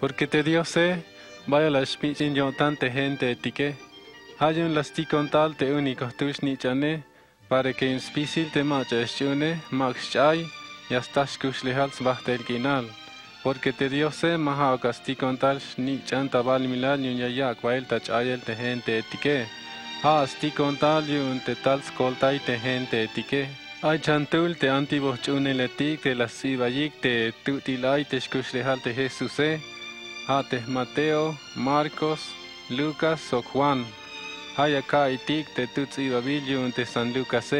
Porque te dio se, vaya la spichin yo tante gente tique. Hay un lasticon tal te único tush ni chane, para que un spicil te macha eschune, max chay, y hasta shkushlehals bachtel ginal. Porque te dio se, maha casticon tal ni chanta val milal y un yayak bail tach ayel te gente tique. Ha sticon tal y un te tal skoltai te gente tique. Ay chantul te antibos chuneletik te las sibayik te tutilai te shkushlehal te Jesuse. Hates Mateo, Marcos, Lucas o Juan. Hay acá itik te tutsi babillo te San Lucas.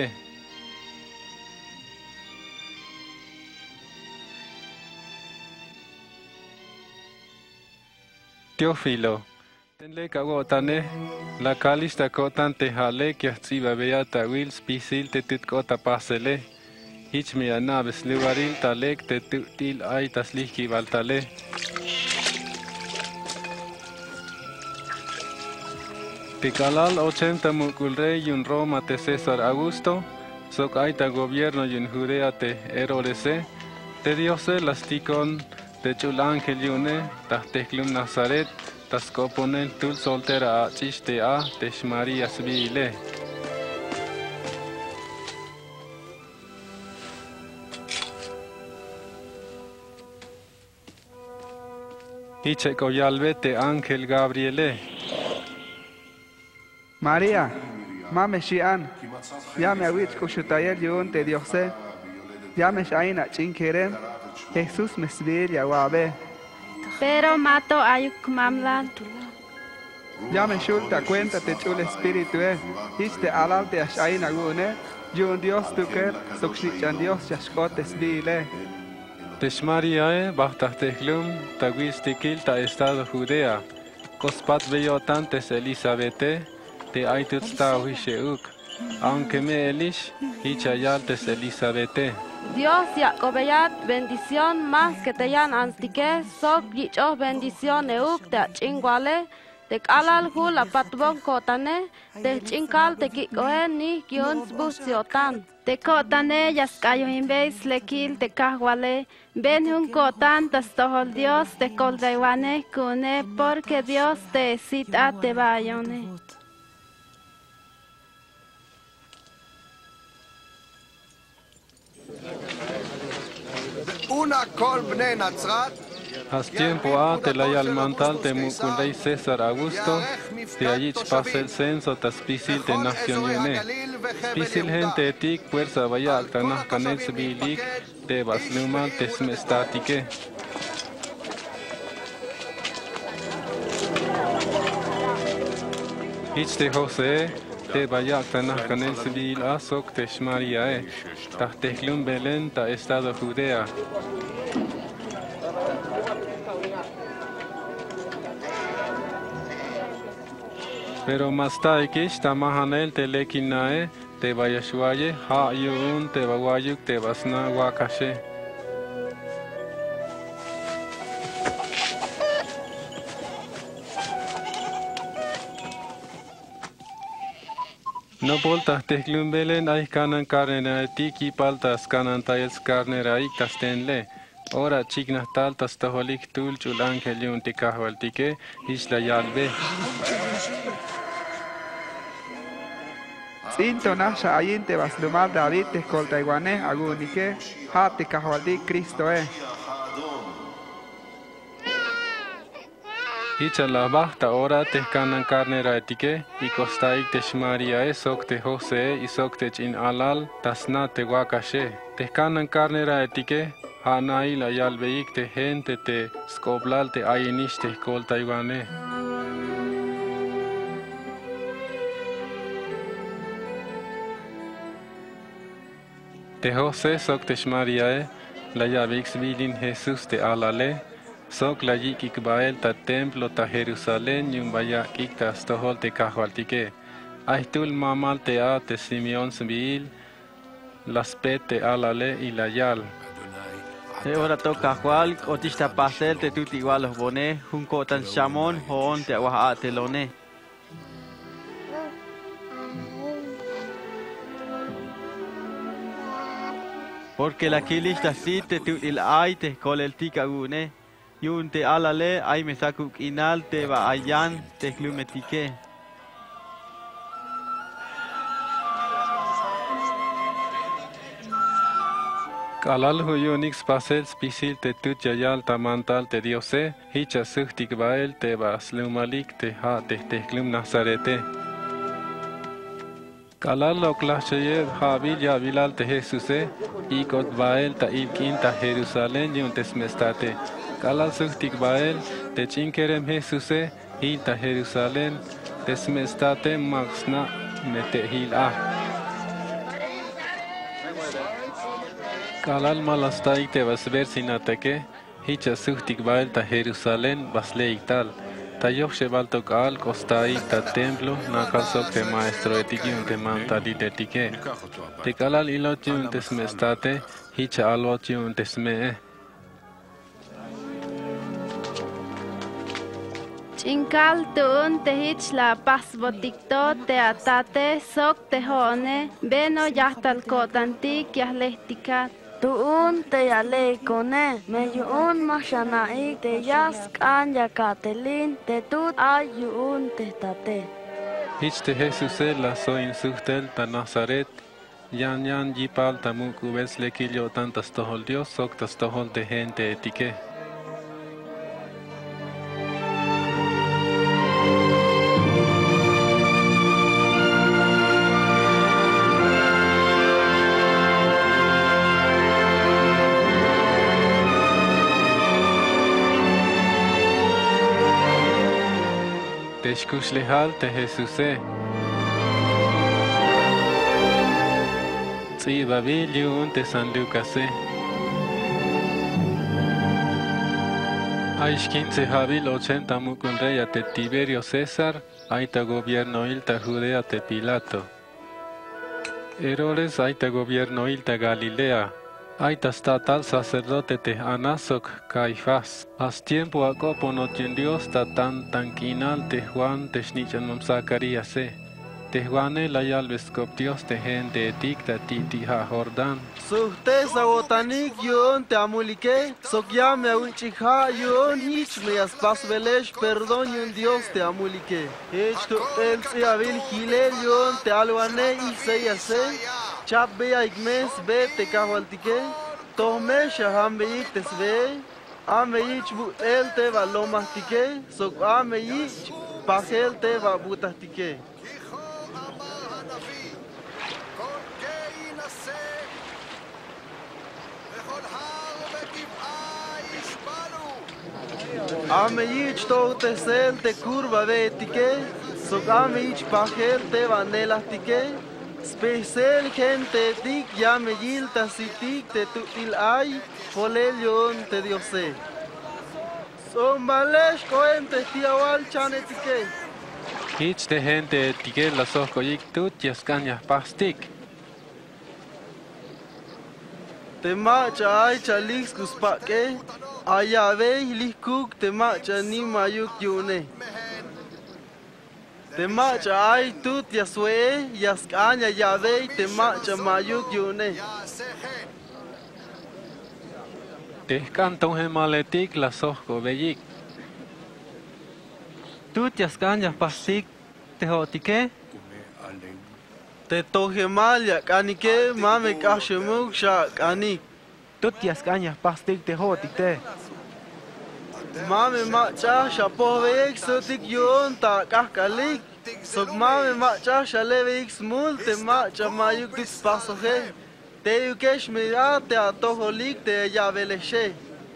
Teófilo. Tenle cagotane, la calista cotan te jale que activa beata will spisil te tutkota pasele. Hich mi anabes lugaril talek te tutil ay tasliki valtale. Ticalal 80 muculrey y un Roma te César Augusto, soc aita gobierno y un Judea te Herodese, te diose las ticon te chul ángel yune, tas teclum Nazaret, tas coponen tul soltera a chiste a te María Sbile. Hiche coyalbe te ángel Gabriele. María, mame shian, ya me awich kushutayel yun te diose, ya me shaina chinkeren, Jesús me svil ya wabe. Pero mato ayuk mamlan. Ya me shulta cuenta te chul espíritu hich te alal te ashaina gune, yun Dios tuker, sukshichan Dios yashkot svile. Teshmariae, Bachtachlum, Taguistikil ta estado Judea, Cospat beyotantes Elisabete, te aituts ta huisheuk, aunque me elish, hichayaltes Elisabete. Dios Jacobeyat bendición más que te yan antique, sok yicho bendición euk te chinguale, te kalal hul apatbon kotane, te chinkal te kikohen ni gyuns busiotan. Te kotane yaskayo inbeis lekil te kahwale, ben hun kotan tas tohol Dios te koldaiwane kune, porque Dios te cita te bayone. Una colbne Nazrat. Has tiempo a te la mantal te muculei César Augusto, te allí pasa el censo tas pisil te nación yune. Pisil gente etik fuerza vaya altanah canel sibilik te baslumal te smestatique. Hich te José te vaya altanah canel sibil asok te shmariae, tah tehlum Belén ta estado Judea. Pero más taikish ta mahanel te lekinae te vayashwaye ha yun te vawayuk te vasna wakashe. No voltas te glumbelen ay kanan carnera tiki paltas kanan tayels carnera iktas tenle. Ora chigna taltas taholik tul chulan kelyun tikahwal tike isla yalbe. Sinto nasha ayin te baslumal David te koltaiguane agunike, ha te kahwaldi Cristo Hicha la basta ora te kanan carnera etike y costaik te shmaria sok te Jose y sok te chin alal tasna te wakashe. Te kanan carnera etike hanai la yalbeik te gente te skoblal te ayinish te koltaiguane. Te Jose sok te shmariae, la yavix vidin Jesús te alale, sok la yikik bael ta templo ta Jerusalén yun vaya kik ta stohol te kahwaltike. Aitul mamal te a te Simeon sbil, las pet te alale y la yal. Te ora toca cual, otista pastel te tuti igual los boné, junco tan chamón, hoon te aguaja te lone. Porque la kilista si te tutil ay te col el tica gune, Yun te alale ay me sakuk inal te va ayan te klumetike. Kalal huyunix pasel spisil te tutjayal tamantal te diose, hicha suhtik bael te vas lumalik te ha te klum nazarete. Kalal oklashayed habil ya bilal te Jesuse, ikot bael ta ilkin ta Jerusalén yun tesmestate. Kalal suhtik bael te chinkerem Jesuse, hil ta Jerusalén, tesmestate maxna mete hil ah. Kalal malastaik te vas versinateke, hicha suhtik bael ta Jerusalén vas leiktal. Tayoh shebaltok al kostai ta templo na kalsok te maestro etikiun te mantali etike. Te kalal ilotiun te smestate, hicha alotiun te smee. Chinkal tuun te hich la pasbotikto te atate sok te hone, beno yahtal kotantik yahlehtikat. Tuun te yale kone, me yuun mashanai te yask anya katelin, te tut ayuun te tate. Hich te Jesuse la soin suhtel ta Nazaret, yan jipal ta mukubes lekillo tantas tohol Dios sok tas tohol te gente etike. Teshkushlehal te Jesuse. Tzi Babilliun te San Lucase. Aish 15 Habil 80 mukun rey te Tiberio César, aita gobierno ilta Judea te Pilato. Herodes aita gobierno ilta Galilea. Aita statal sacerdote te Anasok Caifás. As tiempo acoponotien Dios ta tanquinal te Juan te shnichan mam Zacarías te Juane la yalvescop Dios te gente etic ta titiha Jordán. Suhte sawotanik yun te amulike, sokya me awinchikha yun hich me aspas velesh perdón yun Dios te amulike. Hich tu el si avil hilel yun te alwane isei ase. Chap be igmes be te kahwaltike, tohme shaham be ik tesve, ame ich bu el te va lomastike, sok ame ich pasel te va butastike. Ame ich to te sel te curva vetike, sok ame ich pasel te va nelastike. Special gente tic llame yilta sitic te tutil ay polelion te diose. Son balesh coente tiawal chanetike. Hich te gente etike la sohko yik tut yaskanya pastik. Te macha ay chalix kuspake, ayave liskuk te macha ni mayuk yune. Te macha ay tut yaswe yaskanya yave te macha mayuk yune. Te canton hemaletik la sohko beyik. Tut yaskanya pastik te hotike. Te tohemal yakanike mame kashemuk shakanik. Tut yaskanya pastik te hotike. Mame macha shapovek sotik yon ta kahkalik. Sok mame macha shalevek smul te macha mayuk dik pasohe. Te yukesh mira te atoholik te yaveleshe.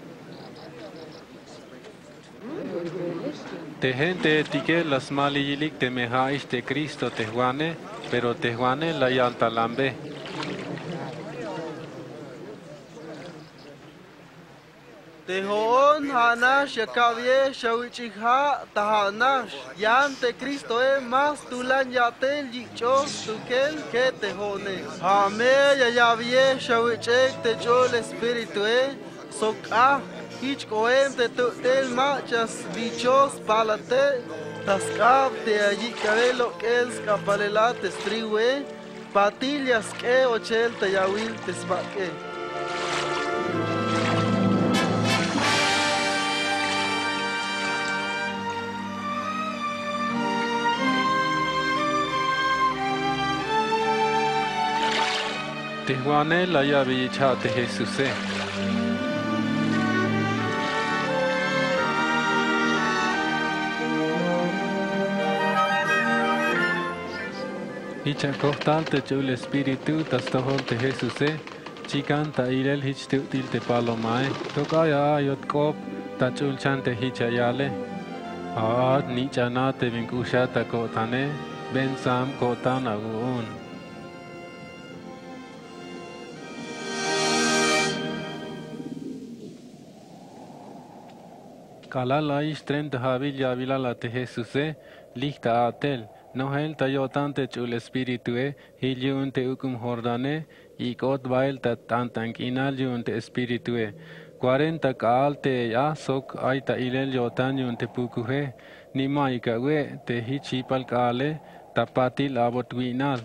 Te gente etike las maliyilik te mehaish te Cristo te Juane, pero te Juane la yalta lambe. Te hoon hanash yakavye shawichikha tahanash. Yan te Cristo mas tulan yatel yichos tukel que te hone. Hame yayavye shawichek te chol espiritu sok hich koem te tutel machas bichos palate. Taskab te allí cabelo que es capalelate striwe. Patillas que ochel te yawil te sbake. Tijuane la llave echate Jesús. Hicha costal te el espíritu tastojol te Jesús. Chican ta irel hich til te palomae. Tokaya ayot kop ta chul chante hicha yale. Ni chana te vinkusha ta kotane. Ben sam kotan agun. Kala la istren te havil yavila la te Jesús. Lichta atel. Nohel tayotante chul espíritu hiliunte ukum jordane y kot bail tantank inaliunte espíritu 40 kaalte ya sok aita ilel yotanyunte pukuhe ni maikawe te hichipal kale tapatil abotwinal.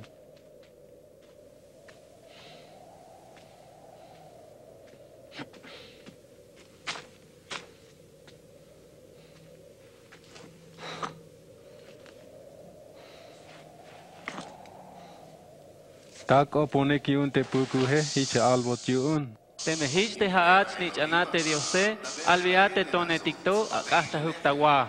Tak opone kiun te pukuhe hicha albot yun. Te me hich te haach ni chanate diose, alviate tone tikto hasta huktawa.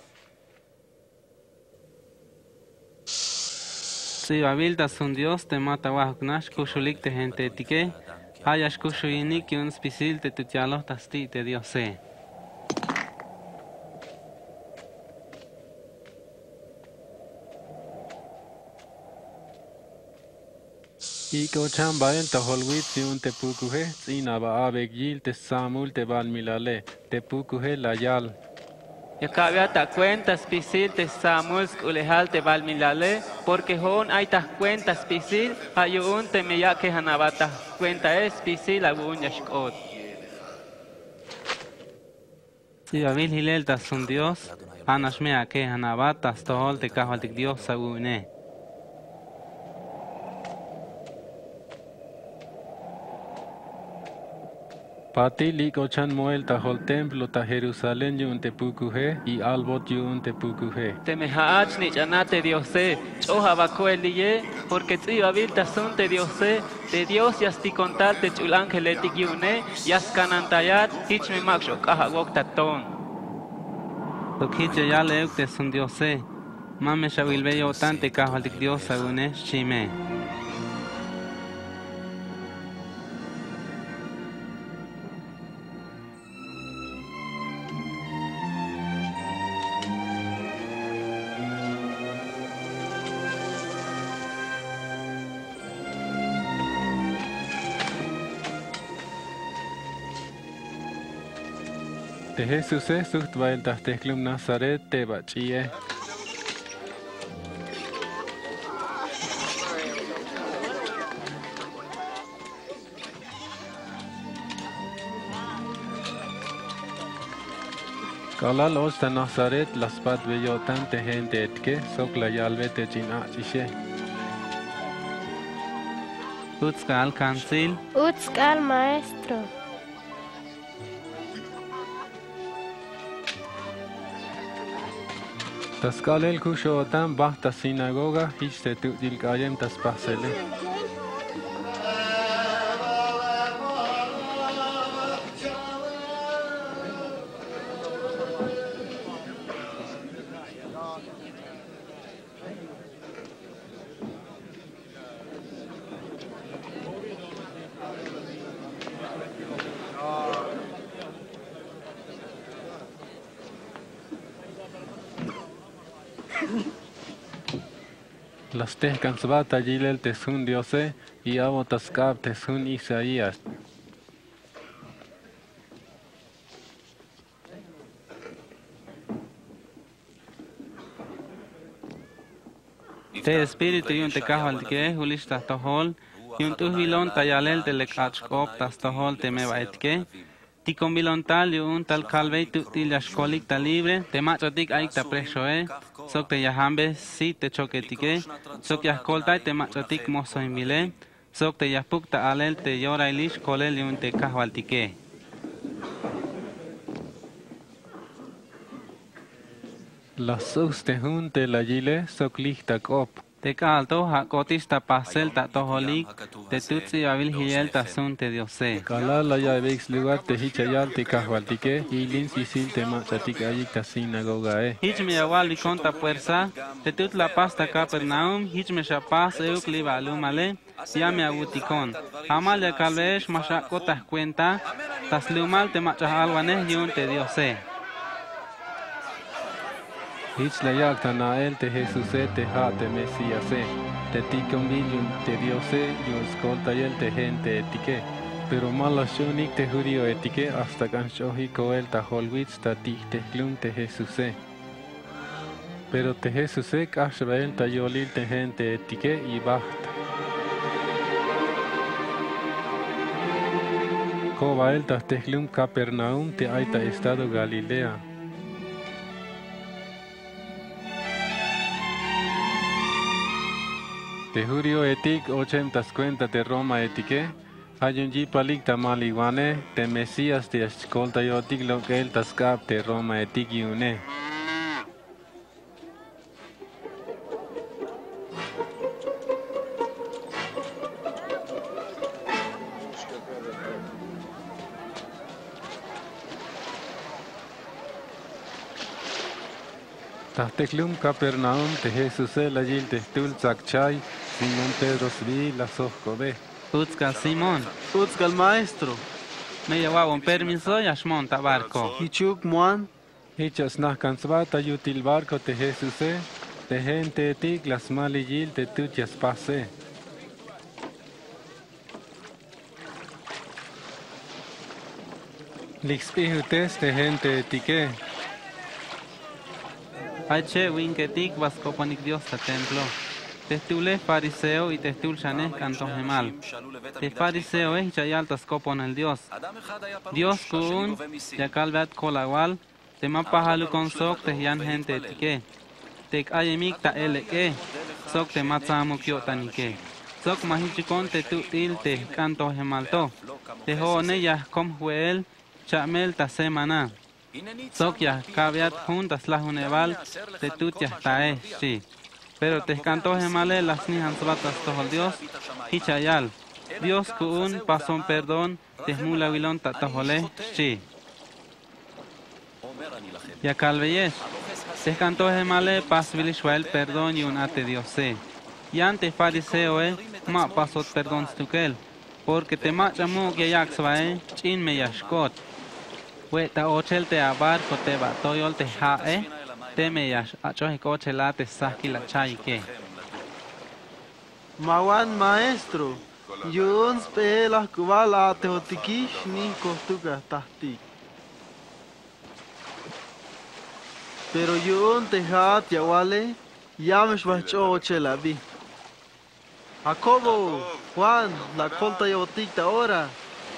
Si babilda son Dios te mata wahuknash kushulik te gente tike, hayash kushuyini ki un spisil te tutialo tasti te diose. Iko chambaen ta holwit si un te pukuhe, zina ba abegil te samul te bal milale, te pukuhe la yal. Ya cabía ta cuenta spisil te samuels ulehal te balmilale, porque hon hay ta cuenta spisil, ayun te me ya que hanabata cuenta es spisil agun yashkot. Si babil hilel ta son Dios, anashmea que hanabata stohol te kahal te Dios agune. Pati liko chan moel ta hol templo ta Jerusalén yun te pukuhe y albot yun te pukuhe. Te me haach ni chanate Diose, choha bakoeliye, porque ti babil ta son te Diose, te Dios yasti contal te chul angeletik yune, yas kanantayat, hich me maksho kaha wok taton. Tokhiche ya leuk te son Diose, mame shavilbe yo tante kahal dik Dios agune, shime. Te Jesús sucht bail ta teklum Nazaret te bachie. Kala los ta Nazaret las pat veyotan te gente etke sok la yalve te china chishe. Utskal cancil. Utskal maestro. Taskalel kushotan bahta sinagoga hich te tutil kayem tas pasele. Las tehkansbata yilel tesun Diose y abotaskab tesun Isaías. Te espíritu yun te kahal ke hulish tahol, yun tu vilon tayalel te lekachkop tahol te me vaitke. Ti kombilon tal yun tal kalvei tu til yashkolik ta libre, te machotik aik ta preshoe, sok te yahambe si te choketike, sok yahkoltai te machotik moso imile, sok te yahpuk ta alel te yora ilish kolel yun te kahwaltike. Las sus te hun te la yile sok lichta kop. Te calto hakotis ta pasel ta toholik, te tutsi avil hiel ta sun te diose. Kala la ya vex lugar te hichayal te kahwaltike y lin sisil te machatik ayik ta sinagoga Hich me awal viconta fuerza, te tut la pasta Capernaum, hich me shapas euk li valumale, ya me aguticon. Amal ya calvesh mashakotas cuenta, tas lumal te machahal yun te diose. Hich la yak ta nael te Jesus te ha te Mesías te tikon yun te Diose yun skolta yel te gente etike. Pero malas yonik te judío etike hasta kan shohi koel ta holwitz ta tik te klum te Jesus. Pero te Jesus kashbael ta yolil te gente etike y bacht. Kobael ta te klum Capernaum te aita estado Galilea. Te judío etik 80 cuenta de Roma etike. Ayun ji palik ta maliguane te Mesías te escolta yotik lo que el tascap te Roma etik yune. Tahteklum Capernaum te Jesus la yil te stul zakchay Simón Pedro svi la sohkobe. Utzcal Simón, Utzcal maestro. me llevaba un permiso y ashmon ta barco. Hichuk muan. Hichas nahkansvata yutil barco te Jesus te gente etik las maliyil te tutyas pase. Lixpihutes te gente etike. Aiche winketik vascopanik Dios ta templo. Testule fariseo y testul shanes canto gemal. Te fariseo es chayal tascopon el Dios. Dios kun yakalvat kolawal. Te mapahalu con sok te yan gente etike. Tek ayemik ta eleke. Sok te matzamu kyotanike. Sok mahichikon te tutil te canto gemalto. Te hoone ya kom huel chamel ta semana. Sok ya kaviat juntas la juneval te tutya tae shi. Pero te canto gemale las ni hansbatas tohol Dios hichayal. Dios kun pason perdón te mula vilon ta tohole shi. Ya calveyes. Te canto gemale pas vilishwael perdón y un ate Dios se. Y ante fariseo ma pasot perdón stukel. Porque te machamu que yaksvae chin me yashkot. Weta ochel te abarco te va toyol te hae. Te me yash achohi cochela te saki la chay que. Mawan maestro. Yun spela kubala teotikish ni kostuka tahtik. Pero yun te hat yawale. Yamesh bacho ochela bi. Jacobo, Juan, la colta yotik ahora.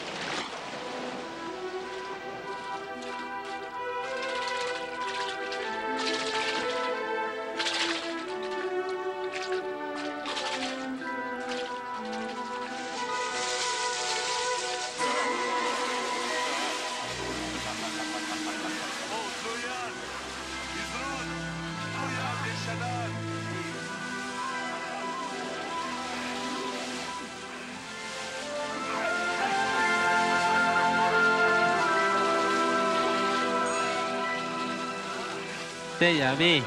Te ya vi.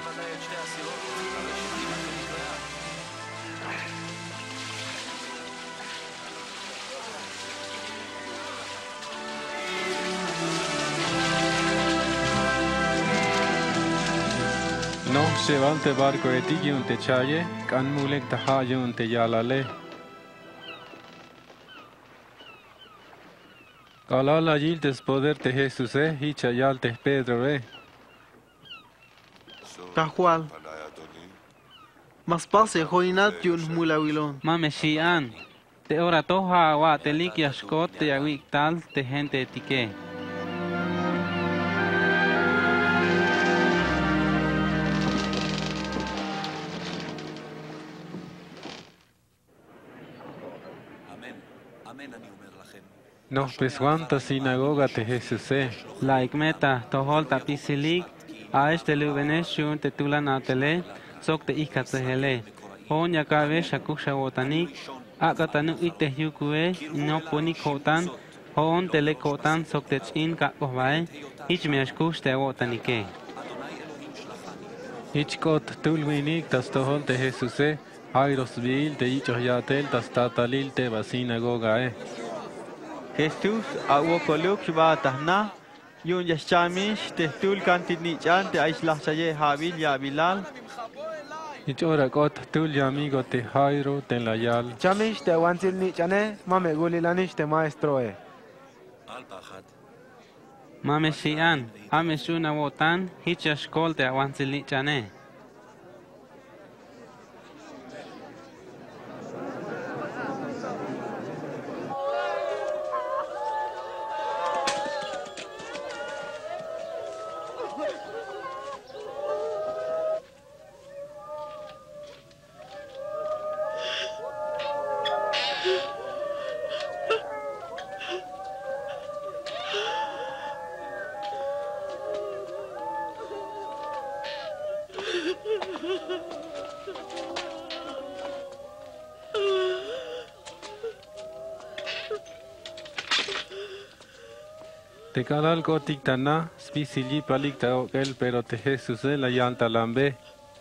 No llevante barco etik yun te chaye kan mulek ta ha yun te yalale. Kalala yil tes poder te Jesus hichayal te Pedro Cajual. Mas pase joinat yun mulawilon. Mame shian. Te ora toha wa te lik yashkot te yawik tal te gente etike. No peswanta sinagoga te Jesus La ikmeta tohol tapisilik. A este luveneshun te tulan atele. Sok te ikatzehele. hon ya kabe shaku shawotanik akatanu ikte yukue no poni kotan hon tele kotan soktech in ka kohvae ich miashkush te wotanike Ichkot tulwinik tas tohol te Jesuse, Jairos vil te ichoyatel tas tatalil te va sinagogae. Jesús awokoluk shba tahna yun yashamish te tul kantinichan te aislachaye habil ya bilal Ichora kot tul amigo te Jairo te layal. Chamish te wansil nichane mame gulilanish te maestroe. mame shian ame shuna wotan hichashkol te awansil chane Te kalal kotik tana, spisili palik ta okel pero te Jesuse la yanta lambe.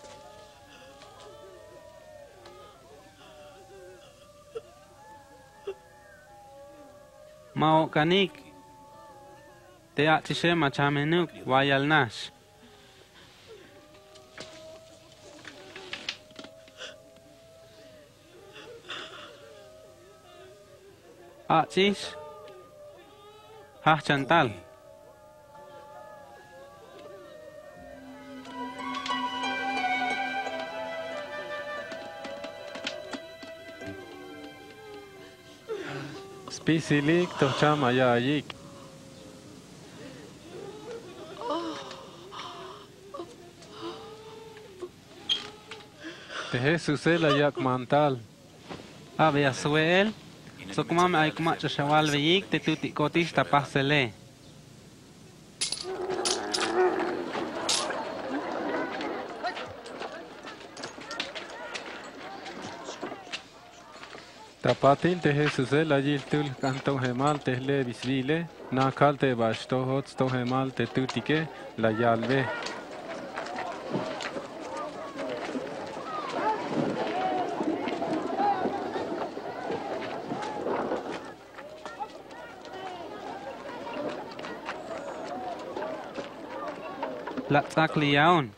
mao kanik te achishe machamenuk wayal nash achis Tzeltal. Spisilik tocham ayayik. Te Jesuse la yak mantal. Ave asuel sokmam ay kumacha shawal veyik te tuti kotish tapasele. Tapatil te Jesuse la yiltul canto gemal te le bisvile, na kal te bashto hots to gemal te tutike la yalve. La tzakliyaon.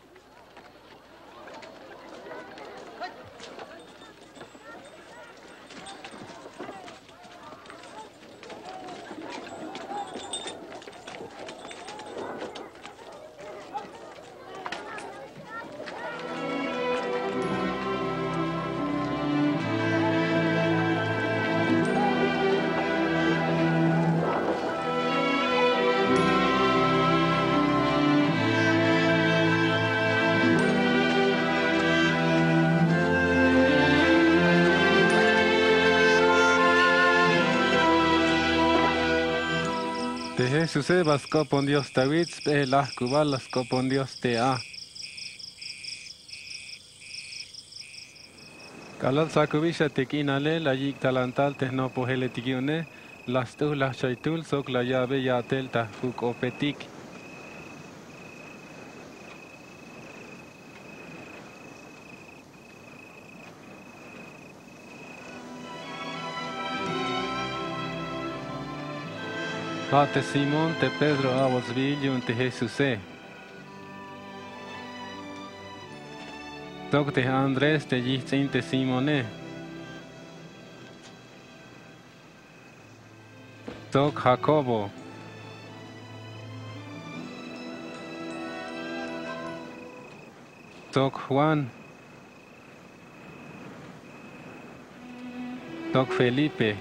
Te Jesuse vascopon Dios tawitz pe la kubal lascopon Dios te a. Kalal sakubisha tekinale la yik talantal te no pohele tigione, las tu la shaitul sok la llave yatel ta fuk opetik. Te Simón te Pedro avosvilium te Jesuse. Tok te Andrés te yitzin te Simone. Tok Jacobo. Tok Juan. Tok Felipe.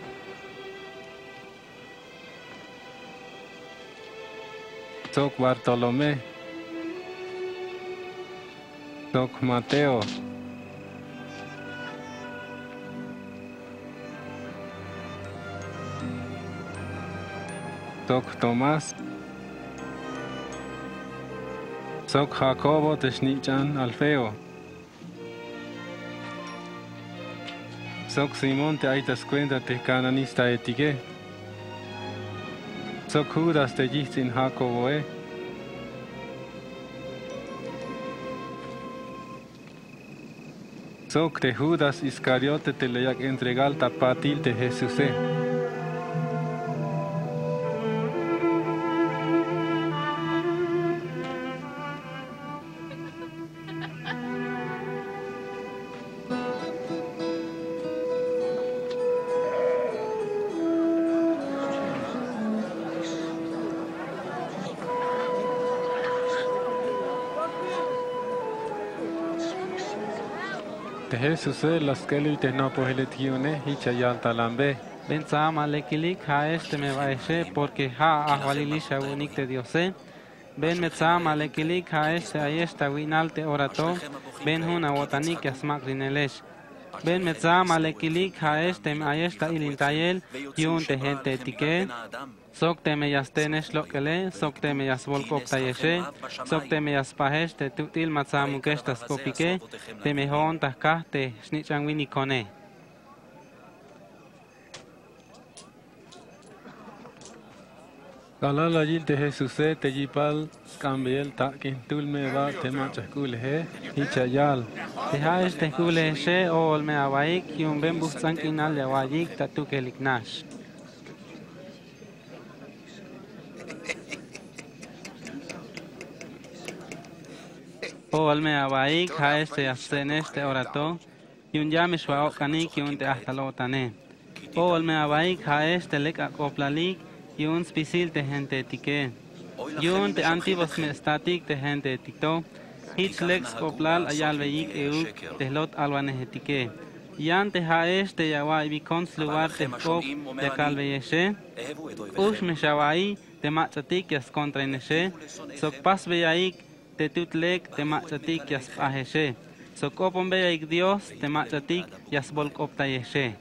Tok Bartolomé, Tok Mateo, Tok Tomás, Tok Jacobo Technichan Alfeo, Sok Simón te aitas cuenta te cananista etique. Sok Judas te jistin Jacobo Sok te Judas Iscariote te leyak entregal tapatil te Jesús Te Jesús las que te no poheletiune y chayal talambe. Benza malekilik ha este me vaeshe porque ha ahwalilisha unik te diose. Ben metza malekilik ha este ayesta winalte orato. Ben huna wotanik yasmak rinelesh. Ben metza malekilik ha este me ayesta ilintayel yun te gente tike. Sok te me yastenesh lokele, sok te me yasvolkop tayeshe, sok te me yaspahesh te tutil matza mukesh taskopike, te me hon tahkah te shnichan winikone. Galala yil te Jesús te yipal cambiel ta quintul me va te machacul y chayal. Te haesh te kule she ol me awaik yun ben bustan kinal yawayik tatukeliknash. Ol me awaik haesh te yasenesh te orato, yun yamish wa okanik yun te ahtalotane. Ol me awaik haesh te lek akoplalik yun spisil te gente tike. Yun te antibos me statik te gente tikto. Hitch lex koplal ayal veik euk te lot alwanehetike. Yan te haesh te yawa ibikons lugar te kop te kalveyeshe. Ush me shawai te machatik yas kontraineshe. Sok pas veyaik te tutlek te machatik yas paheshe. Sok opon veyaik Dios te machatik yas bolkop tayeshe.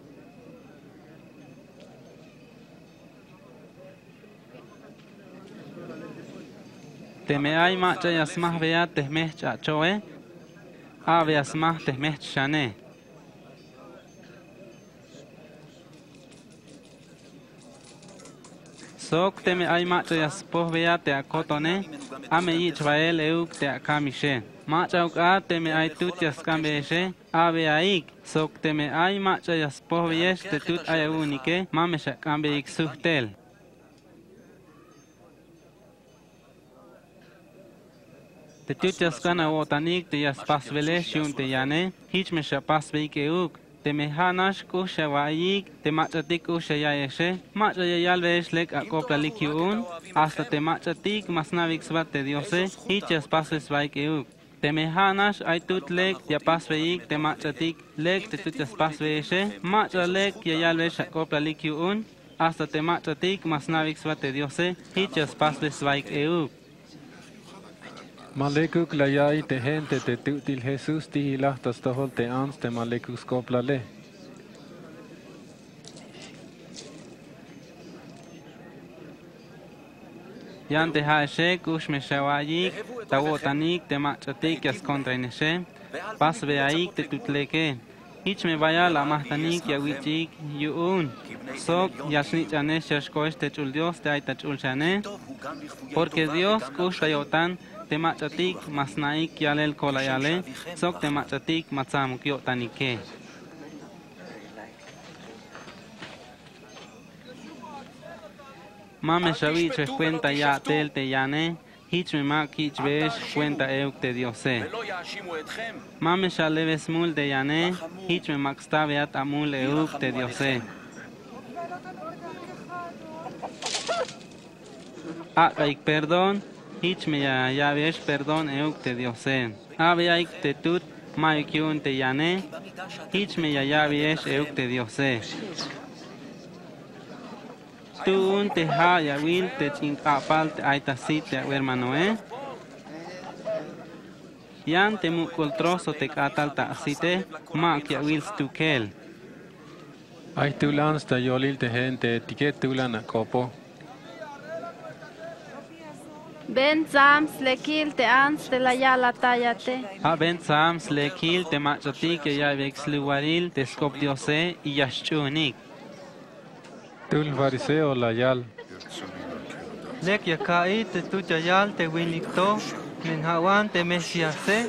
Te me ay macha yasmah vea te meh chachoe, a veasmah te meh shane. Sok te me ay macha yaspoh vea te akotone, a me yichvael euk te akamishe. Macha uka te me ay tut yaskambeshe, a veaik. Sok te me ay macha yaspoh veesh te tut ayaunike, mame shakambeik suhtel. Te tuchas kana wotanik te yas pasvele shun te yane, hich me shapas veikeuk, te me hanash kusha waik, te machatik kusha yayeshe, macha yayal vesh lek akopla likiun, hasta te machatik masnavik svat te diose, hich yas pasves vaikeuk. Te me hanash ay tut lek ya pasveik te machatik lek te tuchas pasveshe, macha lek yayal vesh akopla likiun, hasta te machatik masnavik svat te diose, hich yas pasves vaikeuk. Malekuk la yai te gente te tutil Jesús ti hilahtas tohol te ans te malekus koplale. Yan te haeshe kush me shawayik, ta wotanik te machatik yas kontraineshe, pas veaik te tutleke. Hich me vaya la mahtanik yawichik yuun. Sok yasnich anesh yashkoesh te chul Dios te aita chul shane. Porque Dios kush tayotan te machatik masnaik yalel kolayale, sok te machatik matzamuk yotanike. Mame shavich cuenta ya tel te yane, hich me mak hich besh cuenta euk te diose. Mame shaleves mul te yane, hich me mak staviat amul euk te diose. Akaik perdón, hich me ya besh perdón euk te diose. Aviaik te tut maikyun te yane, hich me ya besh euk te diose. Tuun te ha ya wil te chinkapal te aitasit te hermano Yan te mukul trozo te katal ta asite mak ya wil stukel. Ay tulans ta yolil te gente tiket tulan a kopo. Ben Sams lekil te ans te la ya la tallate. Ben Sams lekil te machati que ya vexluaril te skop diose y yashchunik. Tul fariseo la yal. Lek yakai te tu yal te winikto, menhawan te mesiase.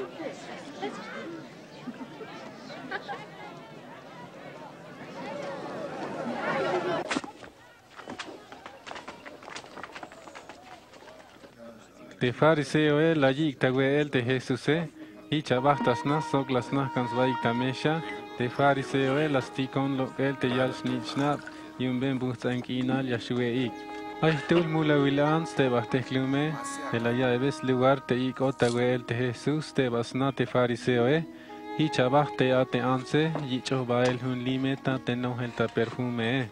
Te fariseo la yik ta el te Jesús y chabastas nas sok las nas kans vaik ta mesha. Te fariseo las tikon lo el te yal snichnap y un ben bustan kinal yashue ik. Ay tul mula wilans te baste klume el allá debes lugar te ik ota el te Jesús te basna te fariseo y chabaste ate anse y choba el hun limeta te no el ta perfume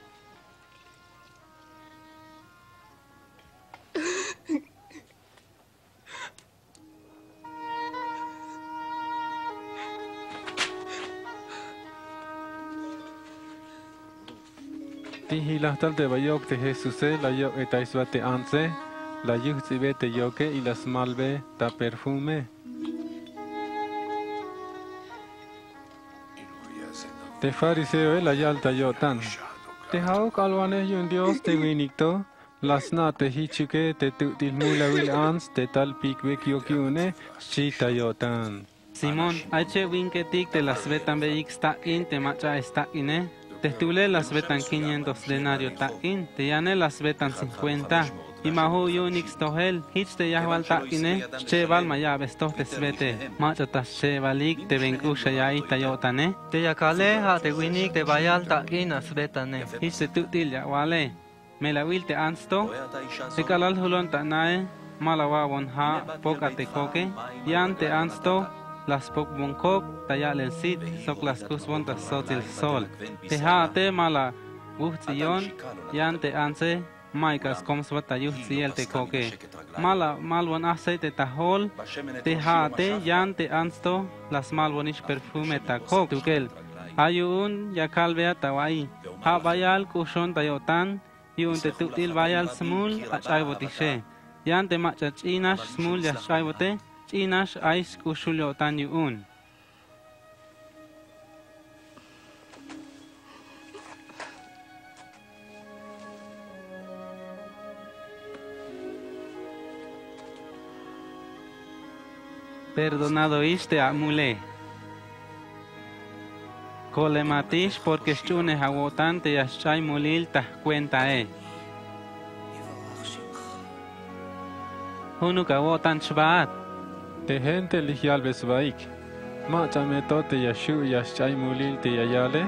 Tihilastal te bayok te Jesús la yok etaisbate anse, la yuk te yoke y las malve ta perfume. Te fariseo la yalta yotan. Te hauk alwane yun Dios te winikto, las na te hichuke te tutil mula wil ans te tal pikwek yokiune, chita yotan. Simón, H. Winketik te las vetan beik stakin te macha stakine. Te tule las vetan 500 denario takin, te yane las vetan 50. Y mahu yunix tohel, hich te yahwal takine, cheval maya bestoh te svete. Macha tas chevalik te venkusha ya ita yotane. Te yakale ha te winik te bayal takin asvetane. Hich te tutil ya wale. Melawil te ansto, te kalal hulon ta nae, malawawon ha, poka te koke, yan te ansto, las pok bunkok tayal el sit sok las kusbon tas sotil sol te ha te mala wuhzion yan te anse maikas komswa tayuhziel te koke mala malwon aceite tahol te ha te yan te ansto las malwonish perfume ta kok tukel ayun yakalvea tawai ha bayal kushon tayotan yun te tutil bayal smul achaybotishe yan te machachinash smul yashaybote Inash ais kushulyo tan yun. Perdonado iste amule. Colematish porque chune hawotante yashai mulil ta cuenta Hunu kawotan shbaat. Te gente lihial besvaik. Ma chameto te yashu yashai mulil te yayale.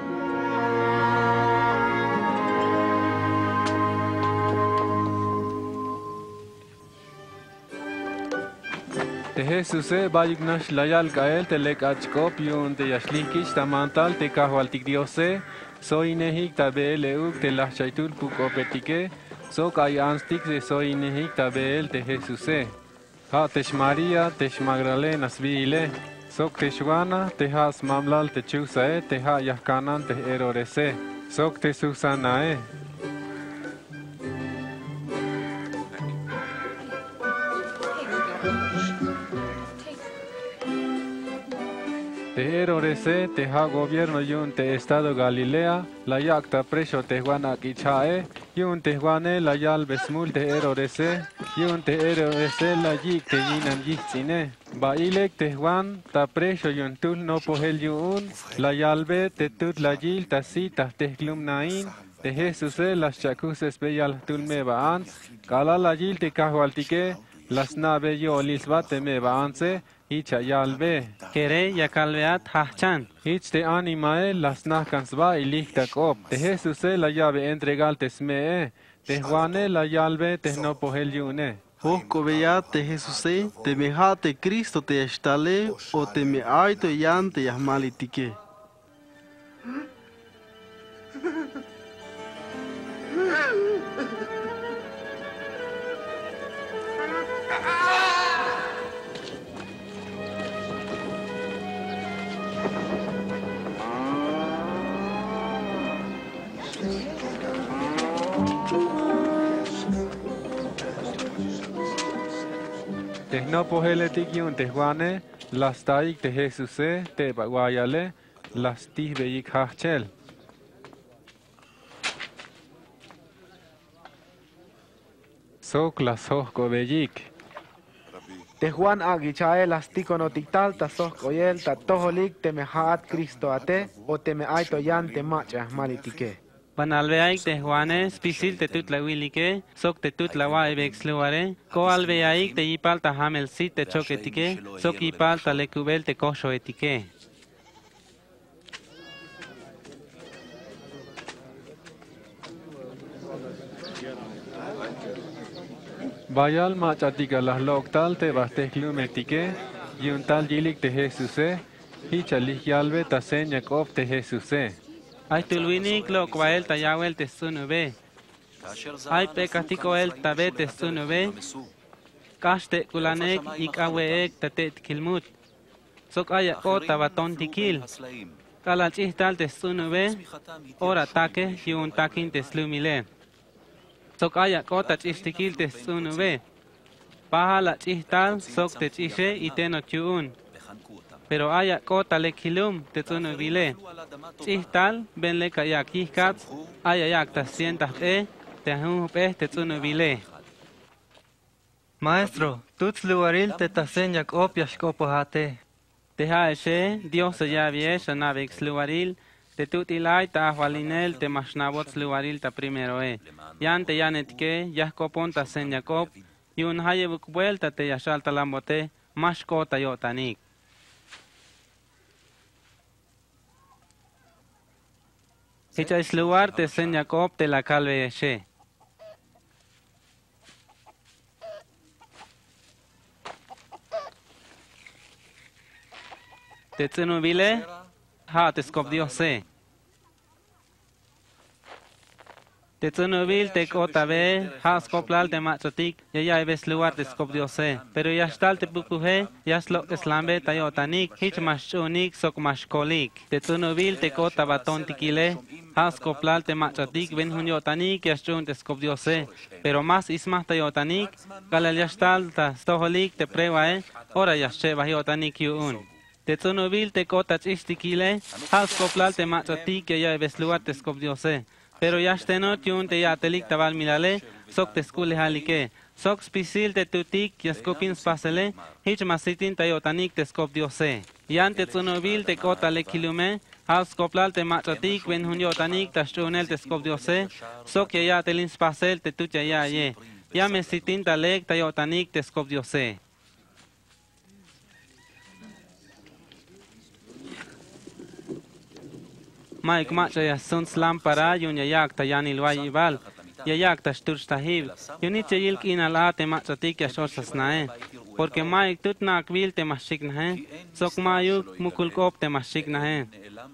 Te Jesús bayignash layal kael te lekachkop yun te yashlikish tamantal te kahwaltik diose. Soy nehik tabel euk te lachaitul pukopetike. So kay anstik se soy nehik tabel te Jesús. Ha tesh Maria, tesh Magdalena svile, sok tesh Juana, te has mamlal te chusae, te ha yahkanan te erorese, sok te Susanae. Te erorese, te ha gobierno yun te estado Galilea, la yakta preso te Juana kichae, yun te Juane la yal besmul te erorese, yun te erorese la yik te yinan yitzine. Bailek te Juan ta preso yun tul no pohel yun, la yalbe te tut la yil ta sita te glum nain, te Jesús las chacuses beyal tul me baans, kala la yil te kahualtike, las nave yo lisba te me baanse, Icha yalbe. Kere yakalveat hachan. Ich te animae las nakans va y lichtak op. Te Jesús la llave entregal te smee. Te Juane la yalbe te no pohel yune. Osko beyat te Jesús te mejate Cristo te estale o te me aito yante yahmalitike. Te no poheletik yun te Juane, las taik te Jesuse, te baguayale, las tih beyik hachel. Sok las hohko beyik. Te Juan agichae las ticono tictal ta soh koyel ta toholik te me haat Cristo ate o te me aito yan te macha malitique. Banalveaik te Juanes, pisil te tut la wilike, sok te tut la wa ebex luare, ko alveaik te yipal ta hamel sit te choke etike, sok yipal ta lekubel te kosho etike. Bayal machatika las loktal te basteklume etike, yun tal yilik te Jesuse, hichalik yalve ta señak op te Jesuse. Ay tulwinik lo kwael ta yawel te sunube. Ay pekatiko el ta be te sunube. Kaste kulanek ikaweek ta te kilmut. Sok aya ko ta baton tikil. Kala chihtal te sunube. Ora take yun takin te slumile. Sok aya ko ta chistikil te sunube. Paha la chihtal sok te chishe iteno chun. Pero aya kota le kilum te tunubile. Chihtal ben le kayak yihkat, aya yak ta sientas te hunpe te tunubile. Maestro, tuts lugaril te tasenyak opias kopohate. Te haeshe, Dios se ya viesh anavix lugaril, te tutilai ta ahualinel te mashnabot lugaril ta primero Yan te yanetke, yahkopon ta senyakop, yun hayebuk vuelta te yashal talambote, mashkota yotanik. Hicha es lugar te senyakop te la calve eshe. Te tsunubile, ha te skop Dios se. Te tsunubil te kota be, ha skoplal te machotik, ya ves lugar te skop Dios se. Pero ya stal te pukuhe, ya slok eslambe tayotanik, hich mashunik sok mashkolik. Te tsunubil te kota baton tikile, ha skoplal te machotik, ben hunyotanik, ya shun te skop Dios se. Pero más ismah tayotanik, galal ya stal ta stoholik te prewae, ora ya sheba yotanik yun. Te tsunubil te kota chistikile, ha skoplal te machotik, ya ves lugar te skop Dios se. Pero ya stenot yun te yatelik tabal milale, sok te skule halike. Sok spisil te tutik, ya skopin spasele, hich masitin tayotanik te skop Diose. Yan te tsunubil te kota le kilume, ha skoplal te machotik, ben hunyotanik ta shunel te skop Diose, sok ya yatelin spasel te tut ya ye. Ya mesitin talek tayotanik te skop Diose. Maik macha ya suns lampara yun yayak ta yanil wayibal yayak ta shtur shtahib yunit yilk inala te machatik ya shor sasnae porque maik tut na akbil te mashik nahe sok mayuk mukul kop te mashik nahe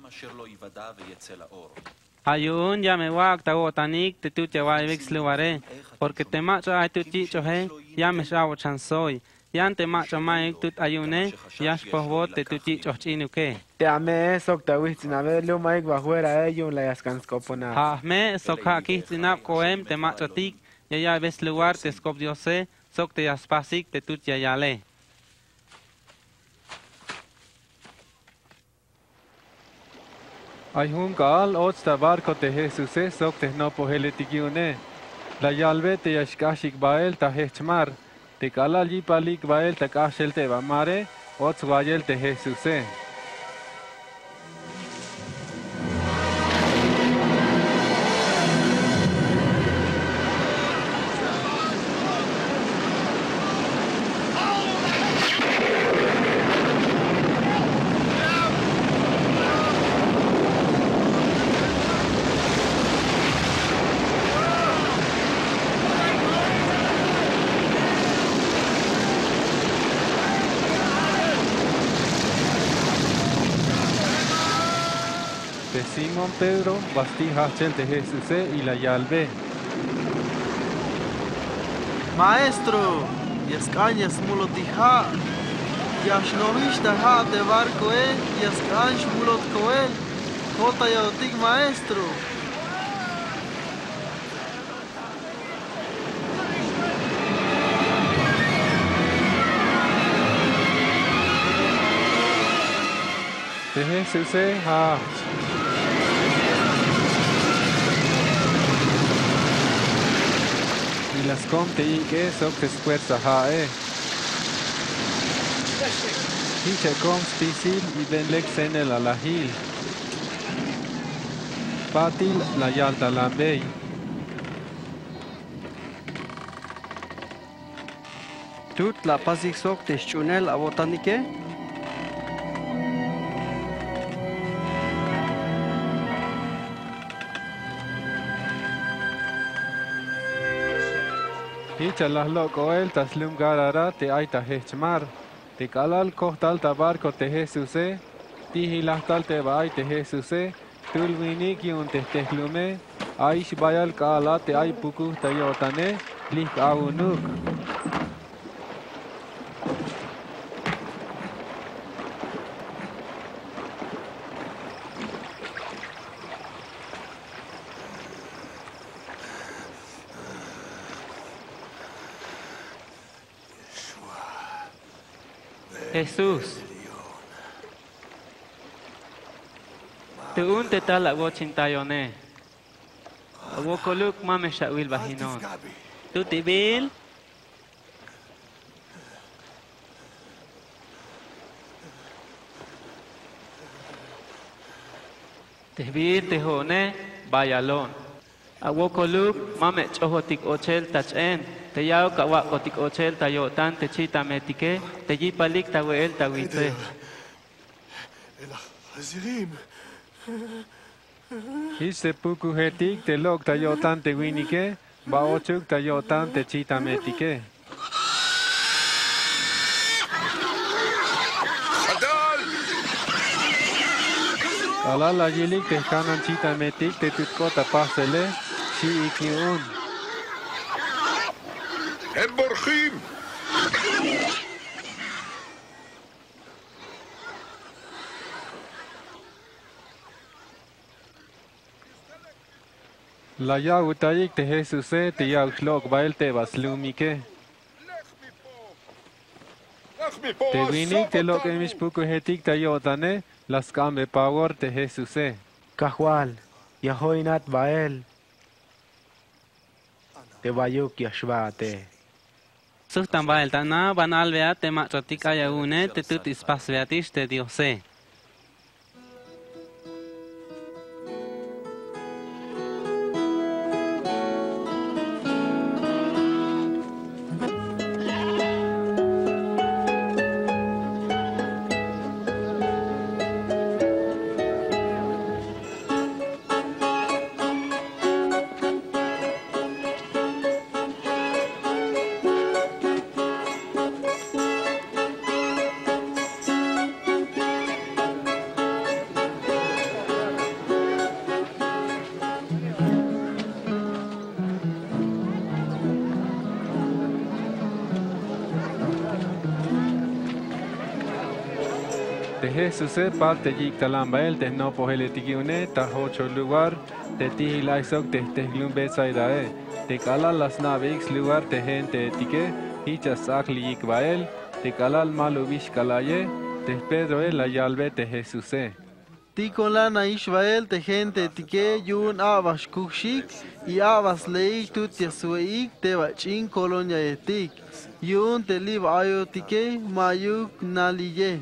ayun ya me wak ta otanik te tut ya waivix luare porque te macha ay tut chichohe ya me shawo chansoy yan te macha maik tut ayune yash pohbot te tut chichoh chinuke. Te ame sok ta wihtzinabe lu maik bajuera yun la yaskanskopona. Ha me sok ha kihtinap koem te machatik ya ves lugar te skop Diose sok te yaspasik te tut ya yale. Ay hunkal otsta barco te Jesuse sok te no poheletikune. La yalve te yashkashik bael ta hechmar. Te kalal yipalik bael ta kashel te bamare, ots wayel te Jesuse. De Simón Pedro, bastija hachel de Jesús y la yalve. Maestro, yaskañas mulotija, yashnovish taha te barco yaskansh mulot koel, kota yaotik maestro. Te Jesús ha. Y las comte y que sok te esfuerza ha Hiche com spisil y benlek senel alahil. Patil la yalta lambei. Tut la pasik sok te chunel abotanike. Hicha las loco el taslum garara te aita hechmar. Te calal kohtal tabarco te Jesuse. Tihi lahtal te vai te Jesuse. Tulwinik yun te tehlume. Aish bayal kala te ay puku te yotane. Lik awunuk. Jesús. Tuun te tal agwo cintayone. Agwo koluk mame shawil bahinon. Tu tibil. Tehbir tehone bayalon. Agwo koluk mame chohotik ochel tachen. Te yao kawa otik ochel tayotan te chita metike. Te jipalik tawel tawite. Hisse puku hetik te lok tayotan te winike. Baochuk tayotan te chita metike. Alala yilik te kanan chita metik te tutkota pasele. Si ikiun. הם בורחים! La yautayik te Jesuse te yaushlok bael te baslumike. Te winik te lok emish puku hetik te yotane las kambe power te Jesuse. Kahwal, yahoinat bael. Te bayuk yashvate. Sustan bael tana banal vea te machotika yaune te tut ispas veatish te diose. Te Jesuse parte yik talambael te no poheletikune ta hocho lugar te tihilaisok te tehlumbe saidae. Te kalal las navix lugar te gente etike hichas akli yik bael te kalal malubish kalaye te Pedro la yalbe te Jesuse. Tikolana Ishvael te gente tike yun abas kushik y abas lei tut yasuik te bachin kolonia etik. Yun te liv ayo tike mayuk naliye.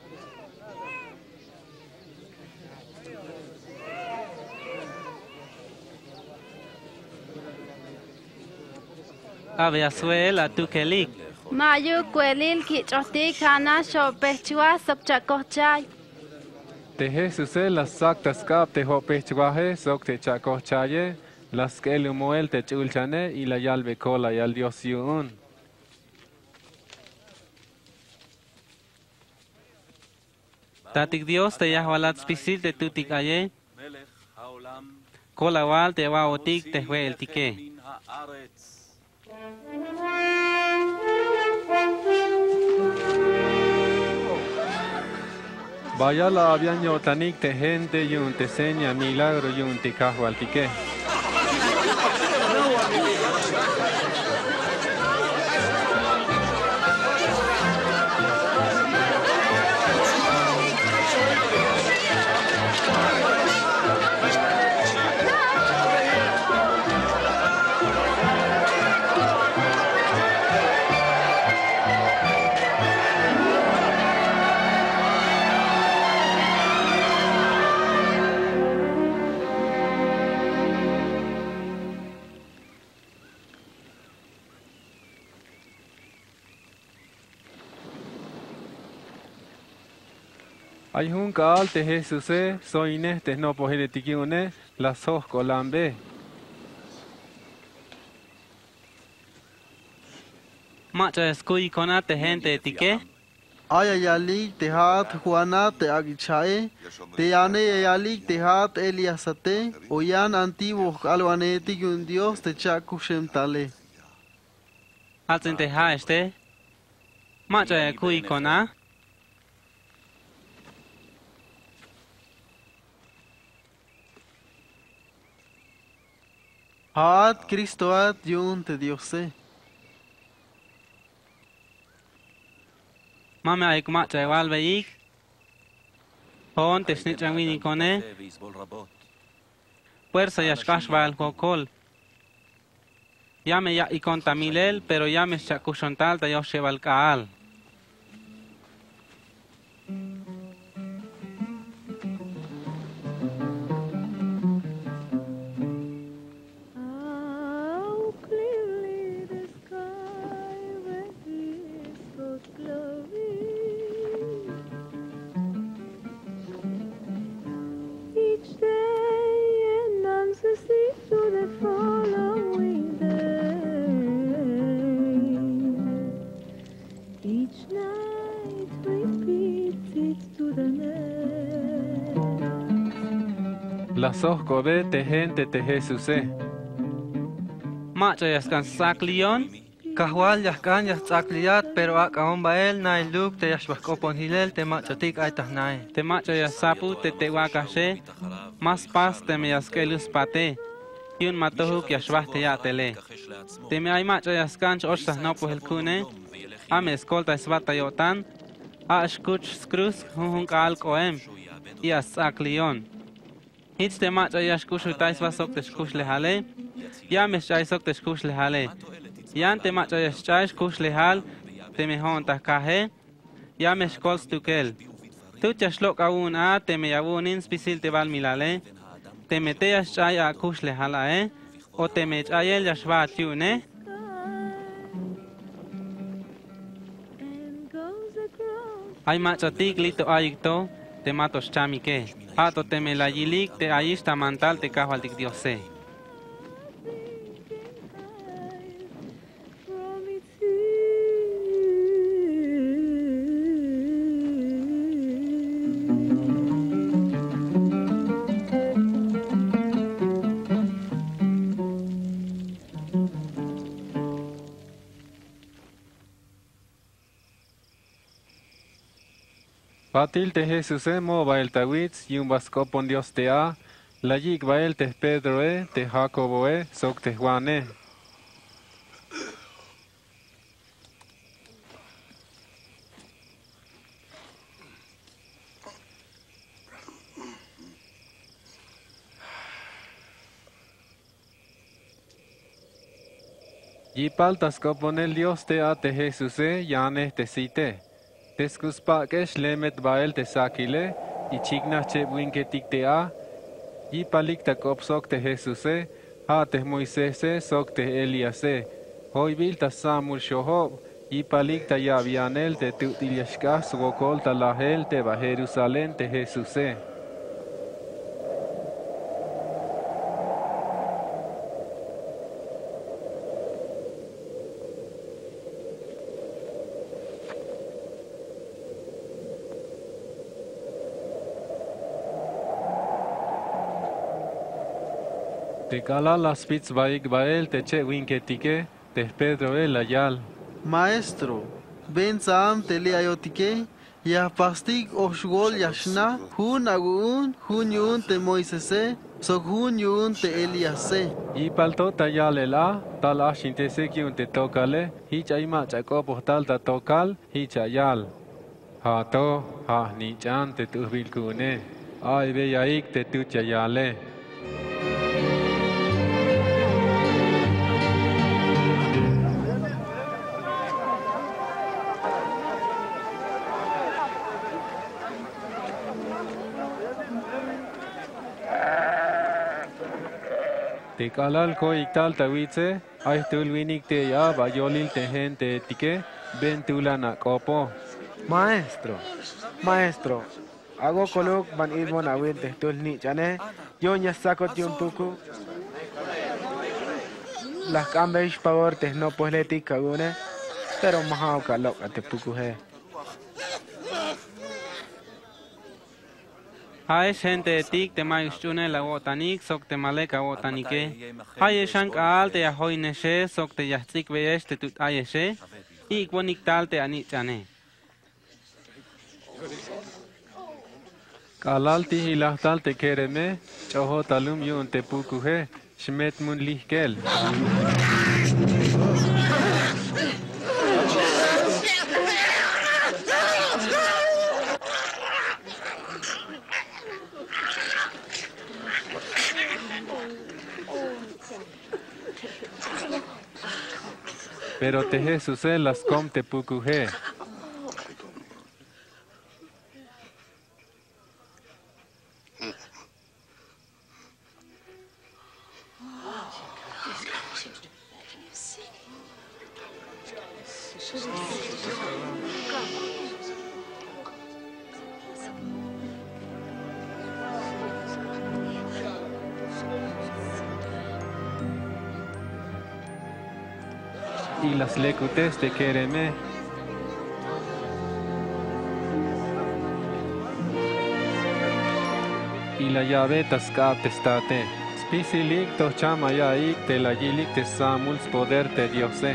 Aviasuela tukelik. Mayu kwelil kichotik hana shopechua sokchakochay. Te Jesuse las saktas kap te hopechwaje sok te chakochaye las kelumuel te chulchane y la yalbe kola yal Dios yun. Tatik Dios te yahwalat spisil te tutik aye. Kola wal te waotik te hue el tike. Vaya la habían yotanik te gente yun te seña milagro yun te kahualtique. Ay hun kaal te Jesús soy te no pohele tikiune las hoj colambe. Macha escuy conate gente tique. Ayayalik te hat Juana te agichae, te yane ayalik te hat Eliasate, oyan antiguo albaneti que un Dios te chakushem tale. Alten te ha este. Macha escuy cona. Hat Cristo at yun te Diose. Mame ay macha igual veik. Hon te snitchang wini cone. Fuerza yashkash val kokol. Llame ya y contamilel, pero llame chakushontal ta yoshe val kaal. Las hoj kobe te gente te Jesús Macha yaskan saklion. Kahwal yahkan yahtzakliat, pero akaon bael na iluk te yashbakopon hilel te machatik ay tahnay. Te macha yasapu te tehuacashe. Más paz te me yaskelus pate. Yun matohuk yashbah te yatele. Te me ay macha yaskanch oshtas no pues el kune. Ame escolta esbata yotan. A escuch scruz hun kaal koem. Yas saklion. Hitz te macha yashkushu taisva sok te shkush lehale. Yames chay sok te shkush lehale. Yan te macha yashchay shkush lehal. Te me hon kahe. Yames kols tukel. Tu yashlok aun a te me yabun inspisil te val milale. Te me te yashchay a kush lehala o te me chayel yashva tiune. Ay macha tik lito ayikto. Te matos chamike. Ato te me la yilik te ayista mantal te kahwal dik diose. Patil te Jesús mo bael tawitz yun baskopon Dios te a. La yik bael te Pedro te Jacobo sok te Juan Yipal taskopon el Dios te a te Jesús yane te cite. Teskuspakesh lemet bael te sakile, y chigna che winketik te a, y palik ta kopsok te Jesús, ha te Moisés sok te Elías, hoy bil ta Samuel shohob, y palik ta yavianel te tutilashkas gokol ta lahel te va Jerusalén te Jesús. Te cala las pits baik bael te che winketike, te Pedro la yal. Maestro, ben sam te le ayotike, ya pastik oshgol yashna, hun agun, hun yun te Moisese, sok hun yun te Eliase. Y palto ta yalela, tal ashinte se kiun te tokale, hicha ima chakopo tal ta tokal, hicha yal. Ha to, ha ni chan te tuhbil kune, ay be yaik te tucha yale. Te kalal ko iktal tawitse, ay tulwinik te ya bayolil te gente tike, bentula na kopo. Maestro, Ago kolok ban ilmon awin tehtul ni chane. Yon ya sakot yon puku. Las cambias favor te no poletic cagune. Pero mahao kalok ate puku he. Hay gente tik te mayushune la botanik sok te maleka botanike. Hay shank al te ahoy neshe sok te yastik veyesh te tut ayeshe. Ikwonik tal te anichane. Kalalti hilahtal te kereme, choho talum yun te pukuhe, shmet mun lihkel. Pero te Jesús las com te pukuhe. Y las lecutes te quereme. Y la llave tascap testate. Spicilik to chama ya ik te la yilik te samuls poder te diose.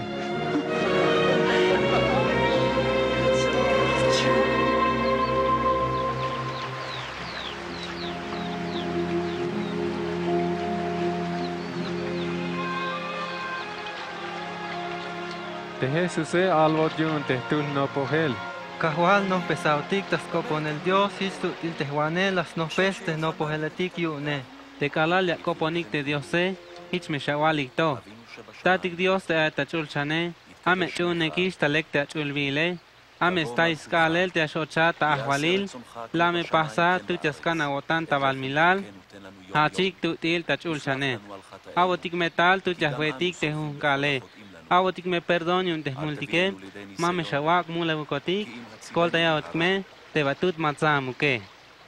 Te Jesús alvot yun te tul no pohel. Cajual no pesautic tas copon el Dios istu il tehuane las no peste no poheletic yune. Te kalal ya koponik te diose, hich me shawalik to. Tatik Dios te atachul chane, ame chune kish talek te achul vile, ame stais kalel te ashocha ta ahwalil, lame pasa tu chaskana wotan tabalmilal, hachik tu til tachul chane. Awotik metal tu chahwetik te hunkale. Awotik me perdon yun te multike, mame shawak mula bukotik, kolta ya me te batut matzamuke.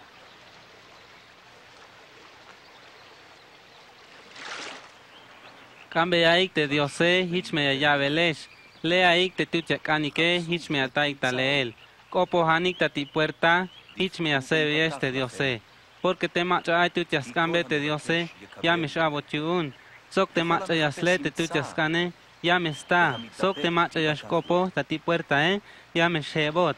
Cambe aik te diose, hich me ayavelesh, le aik te tuchakanike, hich me ataik taleel, kopo hanik tati puerta, hich me asevies te diose, porque te macha ay tuchaskambe te diose, ya me shabochun, sok te macha yasle te tuchaskane, ya me está, sok te macha yashkopo tati puerta, ya me shebot.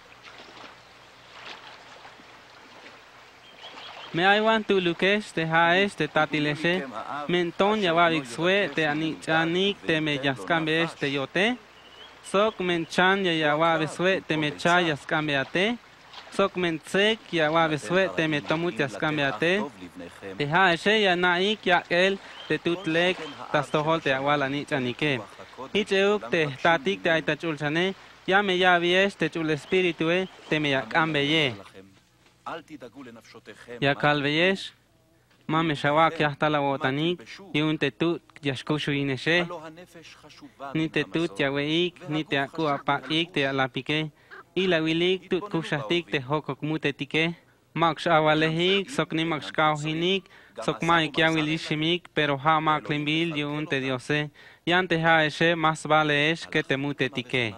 Me aywan tu lukesh te haesh te tatileshe, menton yawavik sue te anichanik te me yaskambesh te yote, sok menchan yawabe sue te me cha yaskambeate, sok mentsek yawabe sue te me tomut yaskambeate, te haeshe yanaik yakel te tutlek tastohol te awal anichanike. Icheuk te tatik te aitachulchane, ya me yaviesh te chul espiritue te me yakambeye. Ya kalveyesh, mame shawak ya hasta la botanik, y un tetut yashkushu ineshe, ni tetut yaweik, ni te aku apakik te alapike, y la wilik tut kushahtik te hokok mutetike, maksh awalehik, sok ni maksh kauhinik, sok maik yawilishimik, pero ha maklimbil y un te diose, y ante ha eshe más vale es que te mutetike.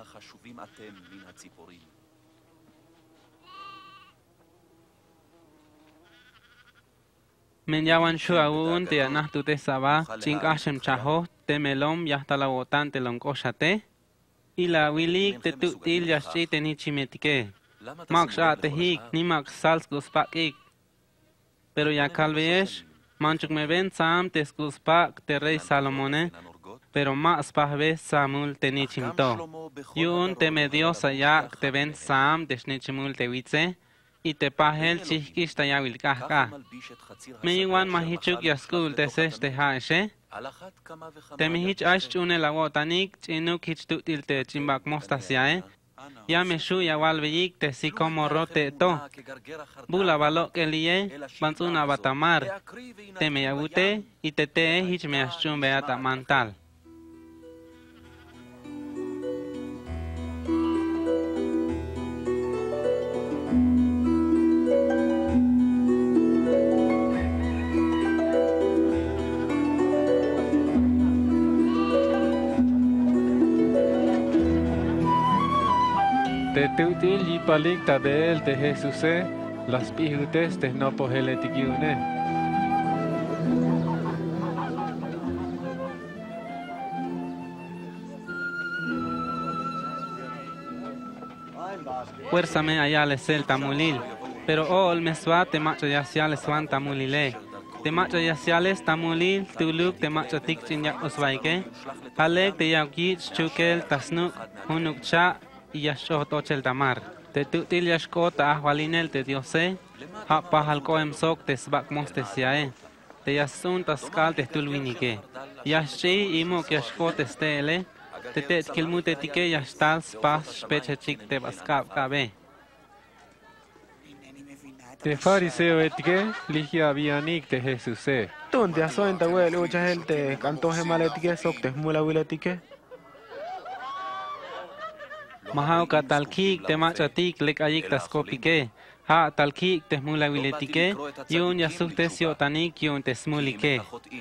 Men yawan shu aun te anahtu te saba, chink ashem chaho, te melom yahta la botan te lonkoshate, y la wilik te tutil yashite ni chimetike. Mak te hik, ni mak sals guspakik. Pero ya kalveyesh, manchuk me ven sam te skuspak te rey Salomone, pero más pahve samul te ni chimto. Yun te medio sayak te ven sam te shnichimul te witze, y te pahel chihkish ta yawil kahka. Me iwan mahichuk yaskul te sesh te haeshe. Te mihich aish chune la wotanik, chinuk hich tutil te chimbak mostasiae. Ya me shu yawal veyik te sikomo rote to. Bula balok elie, bansuna batamar. Te me yabute, y te hich me ashchun beata mantal. Te tutil y palik tabel te Jesús, las pijutes te no poheletikiune. Fuérzame allá le sel tamulil, pero ol meswa te macho yaciales swan tamulile. Te macho yaciales tamulil, tuluk te macho tik chinyak oswaike. Halek te yaukit chukel tasnuk, hunuk cha y yashot ochel tamar. Te tutil yashkot ahwalinel te diose, hapa halkoem sok te sbak mostes yae. Te yasun taskal te tulwinike. Yashi imok yashkot estele. Te kilmute tike yashtal spas speche chik te baskab kabe. Te fariseo etike ligia vianik te Jesús. Tunde asoin ta wel ucha el te cantoje maletike sok te mula wiletike. Mahau ka talkik te machatik lek ayik taskopike. Ha talkik te mula wiletike. Yun yasukte siotanik yun te smulike.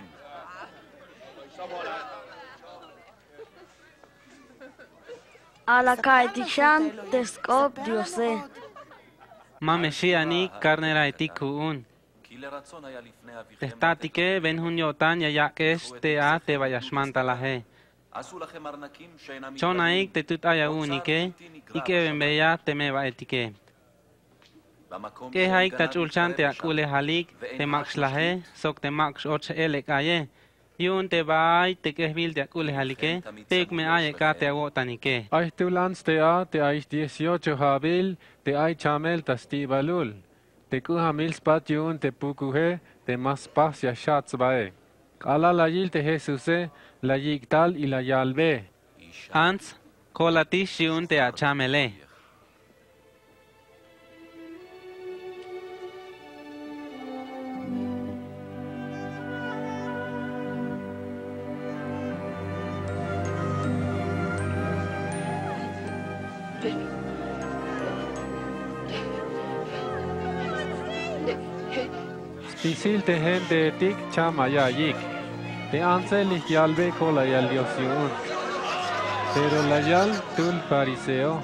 A la caetichan tescop diose. Mame shianik carnera etikuun. Testatike ben hunyotan yayakesh te a te vayashmanta lahe. Chonaik te tutaya unike, ike benbeya te meva etike. Ke haik ta chulchan te akule halik, te max lahe, sok te max och elek aye. Yun te baay te kehbil te akule halike, te me aye ka te awotanike. Ay tulans te a te ay 18 habil, te ay chamel tasti balul. Te kuha mil spat yun te pukuhe, te mas pas ya shats bae. Ala la yil te Jesús, la yigtal y la yalbe. Ants, kolatish yun te achamele. Pisil te gente tik chama ya yik. Te ansel y yalbe kola yal diosion. Pero la yal tul fariseo.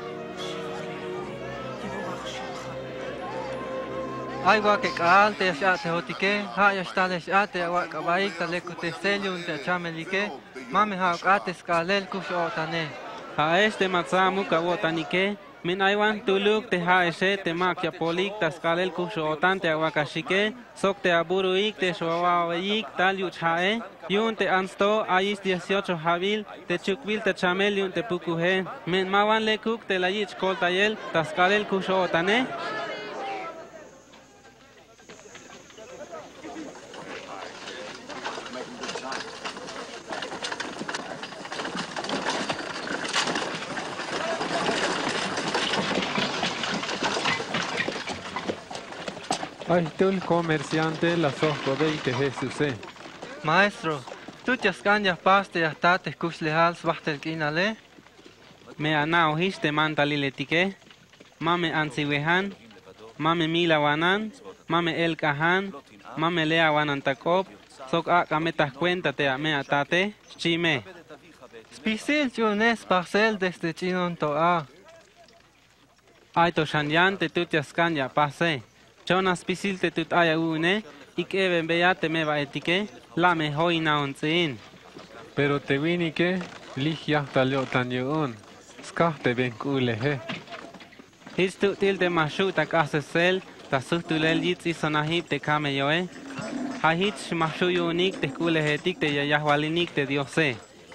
Aywa que cal te te hotike, ha yashtale te awak abaik tale kuteseliun te chamelike, mame ha ate skalel kushotane. Ha este matzamu kawotanike. Min aywan tuluk te ha eshe te makya polik taskalel kushotan te awakashike sok te aburuik te shoawawik tal yuchae yun te ansto ayis 18 habil te chukbil te chamel yun te pukuhe min mawan lekuk te layich koltayel taskalel kushotane. Ay tul comerciante la sojo de Jesús. Maestro, tú te ascanya paste hasta te kuslehal swachtel kinale? Me anao histe mantaliletike, mame ansiwehan, mame milawanan, mame elkahan, mame leawanan takop, sok a kametas cuenta te ame atate, chime. Spisil yunes parcel desde chinon toa. Ay to shanyante tú te ascanya pase. Jonas pisil te tut aya une, ik even beate me va etike, la me hoi na onzin. Pero te winike, ligia talio tan yun. Skahte ben kulehe. His tu til de mashu tak asesel, ta suhtulel yitsi sonahip te kame yoe. Ha hits mashu yunik te kulehetik te yahwalinik te diose.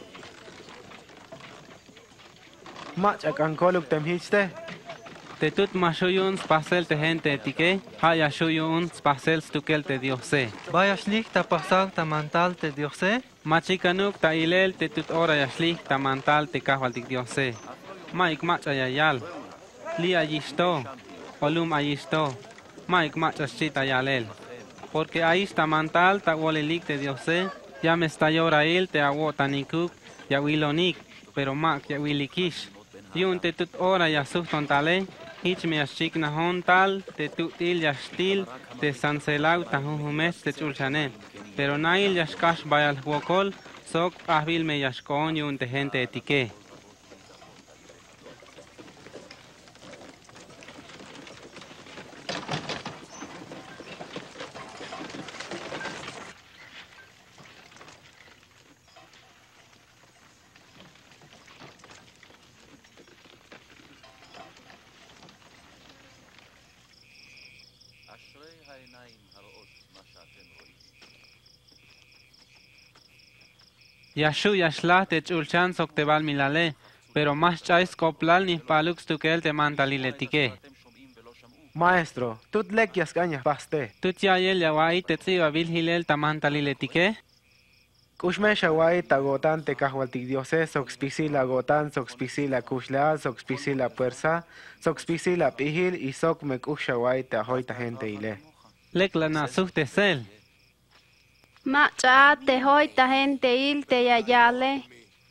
Mach akan koluk tem hichte. Te tut mashuyun spasel te gente etike, ha yashuyun spasel stukel te diose. Vaya shlik ta pasal ta mantal te diose? Machikanuk ta ilel te tut ora yashlik ta mantal te kahwal tik diose. Maik mach ayayal. Li ayisto, olum ayisto. Maik mach ashit ayalel. Porque aish ta mantal ta wolelik te diose, ya me estallora il te awotanikuk, ya wilonik, pero mak ya wilikish. Yun te tut ora yasufton tale, hich me ashik na hontal, te tutil yashtil, te sanselau ta huhumes te chulchane. Pero nail yashkash bayal huokol, sok ahbil me yashkon yun te gente etike. Yashu yashla te chulchan sok te val milale, pero más chais coplal ni palux tukel te mantaliletike. Maestro, tut lekias cañas paste. Tut ya yel yawai te tsiva vil hilel ta mantaliletike. Kushme shawai tagotan te kahwaltik dioses, soxpisila gotan, soxpisila kushla, soxpisila puersa, soxpisila pihil y sok me kushawai te ahoita gente ile. Lek la na te sel. Macha te hoita gente il te yayale.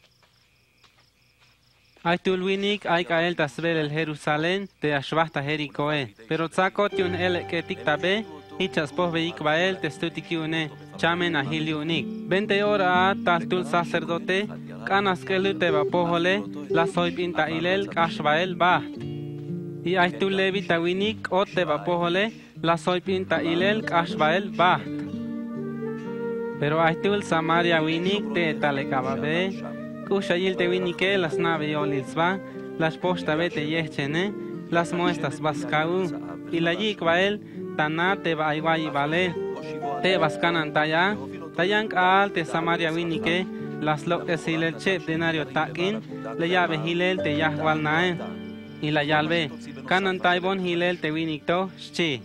Ay tulwinik ay kael tasbel el Jerusalén te ashbahta Jericoe. Pero tzakot yun el que tiktabe, hichas poh veik bael te stutikiune, chamen ahiliunik. 20 horas tal tul sacerdote, canas que lute va pohole, la soy pinta ilel kashbael ba. Y ay tul levita winik ote va pohole, la soy pinta ilel kashbael ba. Pero ay tul Samaria winik te talekababe. Kushayil te winike las nave olisba, las posta vete yechene, las muestras vascau, y la yik bael, tana te va iguay vale, te vascanan taya, tayan al te Samaria winike, las loques hilel chep denario takin, le llave hilel te yahwal nae, y la yalbe, canan taibon hilel te winikto, chi.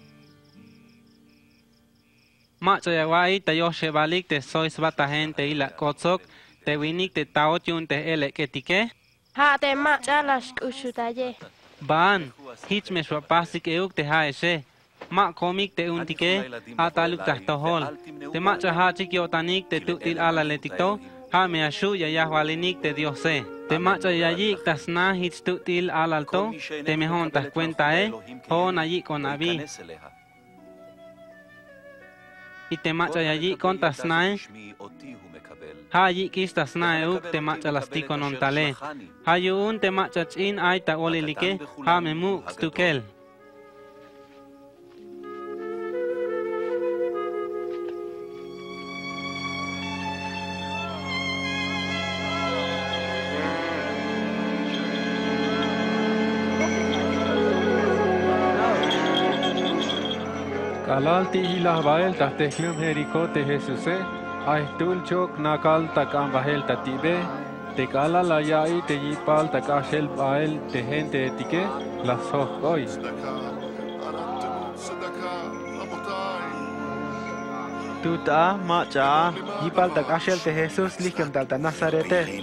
Macho yaguay te yoshe balik te sois bata gente y la kotzok, te winik te taot yun te ele ketike. Ha te macha las usutaye. Ban, hich me swapasik euk te haeshe. Ma komik te untike, ataluk tahtohol. Te macha ha chikiotanik te tuktil ala letikto, ha me ashu ya yahwalinik te diose. Te macha yayik tasna hich tuktil alalto, te mehon tas cuenta ho nayi con abi. Y te macha yayik con tasnae, ha yi kistas na uk te macha lastiko non tale. Ha yun te macha chin ay ta olilike ha me mu stukel. Kalal ti hilah bael tah tehlum Jerico te Jesuse. Ay tul chok nakal tak ambahel tatibe, te kala la yai te yipal tak ashel bael te gente etike, la soh hoy. Tuta macha Yipal tak ashel te Jesus likem talta Nazarete.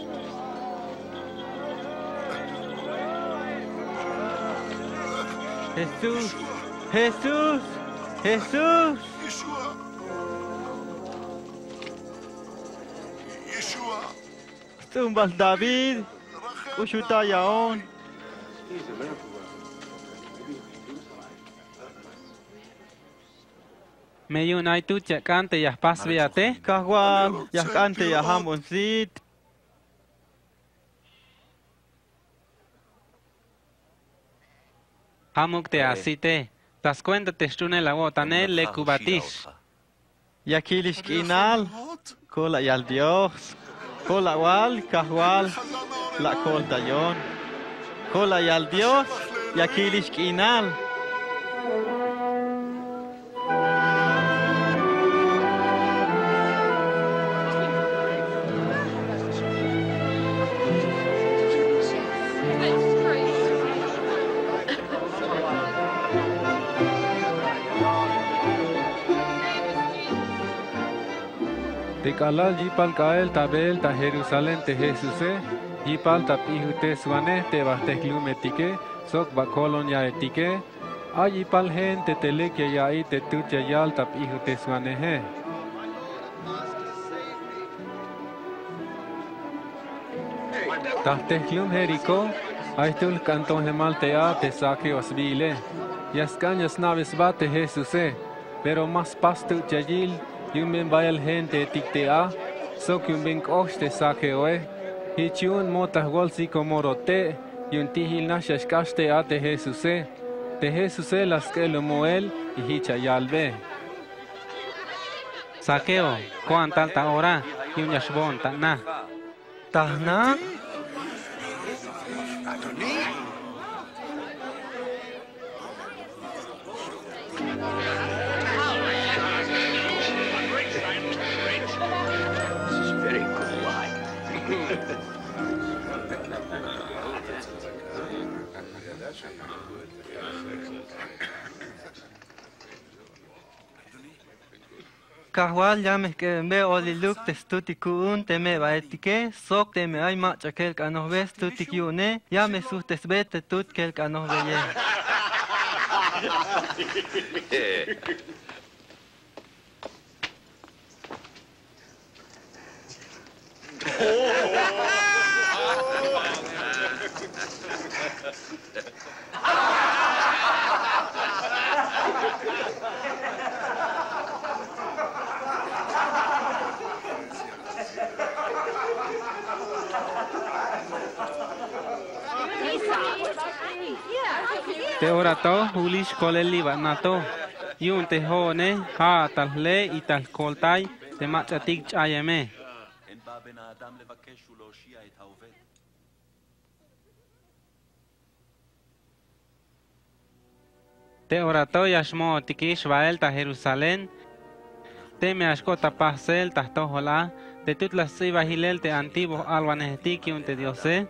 Jesús, Jesús, Jesús. Tumbal David, Ushuta Yaon. Me yun ay tu cakante yah pas beate. Kahwal, yakante ya hamonsit. Hamuk te asite. Tas cuenta te stune la wotane le cubatis. Yakilish kinal, kola yal Dios. Kola wal, kahwal, la kol tayon. Kola yal Dios, yakilish kinal. Te kalal yipal kael tabel ta Jerusalén te Jesuse, yipal tap ihute suane te bahtehlume tike, sok bakolon ya etike, a yipal hen te telek ya te tutya yal tap ihute suane he. Tahtehlum Jerico, aitul canton hemal te a te sake osbile, yascañas naves bate Jesuse, pero más pastu yayil, yun ben bayal gente tiktea, sok yun ben koste sake oe, hichun motah golsi komorote, yun tihil nashashkaste a te Jesuse las que lo moel y hicha yalbe. Sakeo, kuan talta ora, yun yashbon ta na. Tahna? Kahwal llames que me oliluk testutikun teme baetike sok teme ay machakel kanos ves tutikiune llame sustes bete tut kel kanos beye. Te orato hulish koleli banato. Yun te hone ha tal le y tal koltai te machatik chayeme. Te orato yashmo tikish bael ta Jerusalén. Te me ashkota pasel ta tohola. Te tutla siva hilel te antiguo albanetik yun te diose.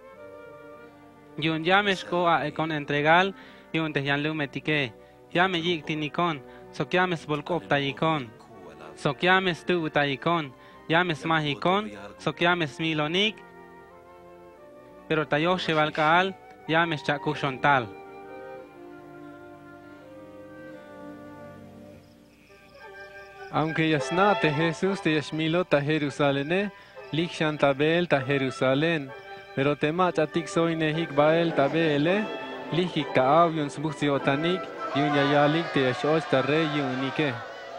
Yun yamesko a ekon entregal yun te yanlu metike. Yame yik tinikon. Sok yames bolkop tayikon. Sok yames tu utayikon. Yames mahikon. Sok yames milonik. Pero tayoshe valkaal. Yames chakushontal. Aunque yasnate Jesús te yashmilo ta Jerusalén, likshan tabel ta Jerusalén, pero te machatik soy nehik bael tabele, likik ta avion sbuxiotanik, yun yayalik te yashoch ta rey yunike.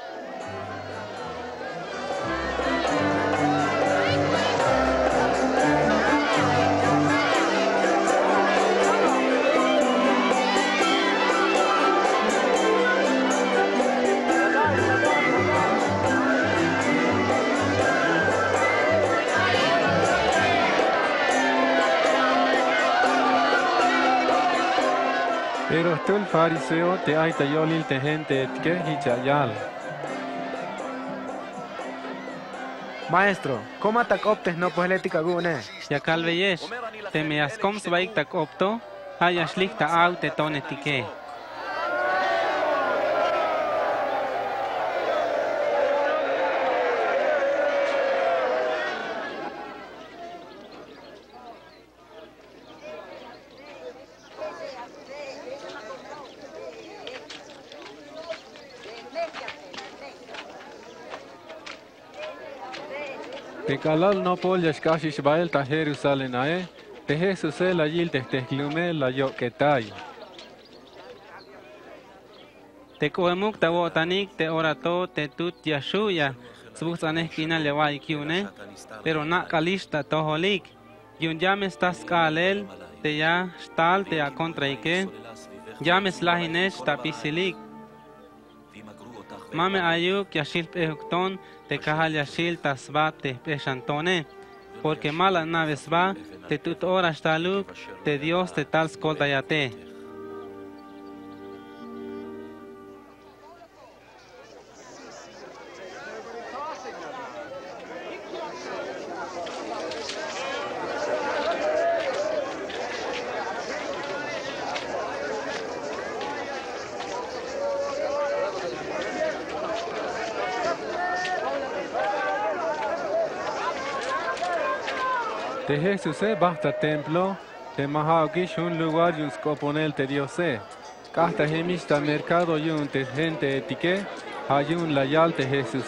Pero tú el fariseo te hay tayolil te gente que hichayal. Maestro, ¿cómo tak optes no pohelética gune? Ya calveyesh. Te me ascom svaik tak opto. Hayashlik ta au te tonetike. Te calal no pol yashkashish bael ta Jerusalén ae, te Jesús la yil te tehlume la yo que tay. Te koemuk ta wotanik te orato te tut yashuya. Sbuxanes kina lewai kiune. Pero na kalista toholik. Yun yames tas kalel te ya stal te a kontraike. Yames lahinesh ta pisilik. Mame ayuk yashil pehukton te kahal yashil tasbat te peshantone. Porque mala naves va te tut horas taluk te Dios te tal skoltayate. Te Jesús basta templo, te mahagish un lugar yun scoponel te diose. Casta hemista mercado yun te gente etique, hayun la yal te Jesús.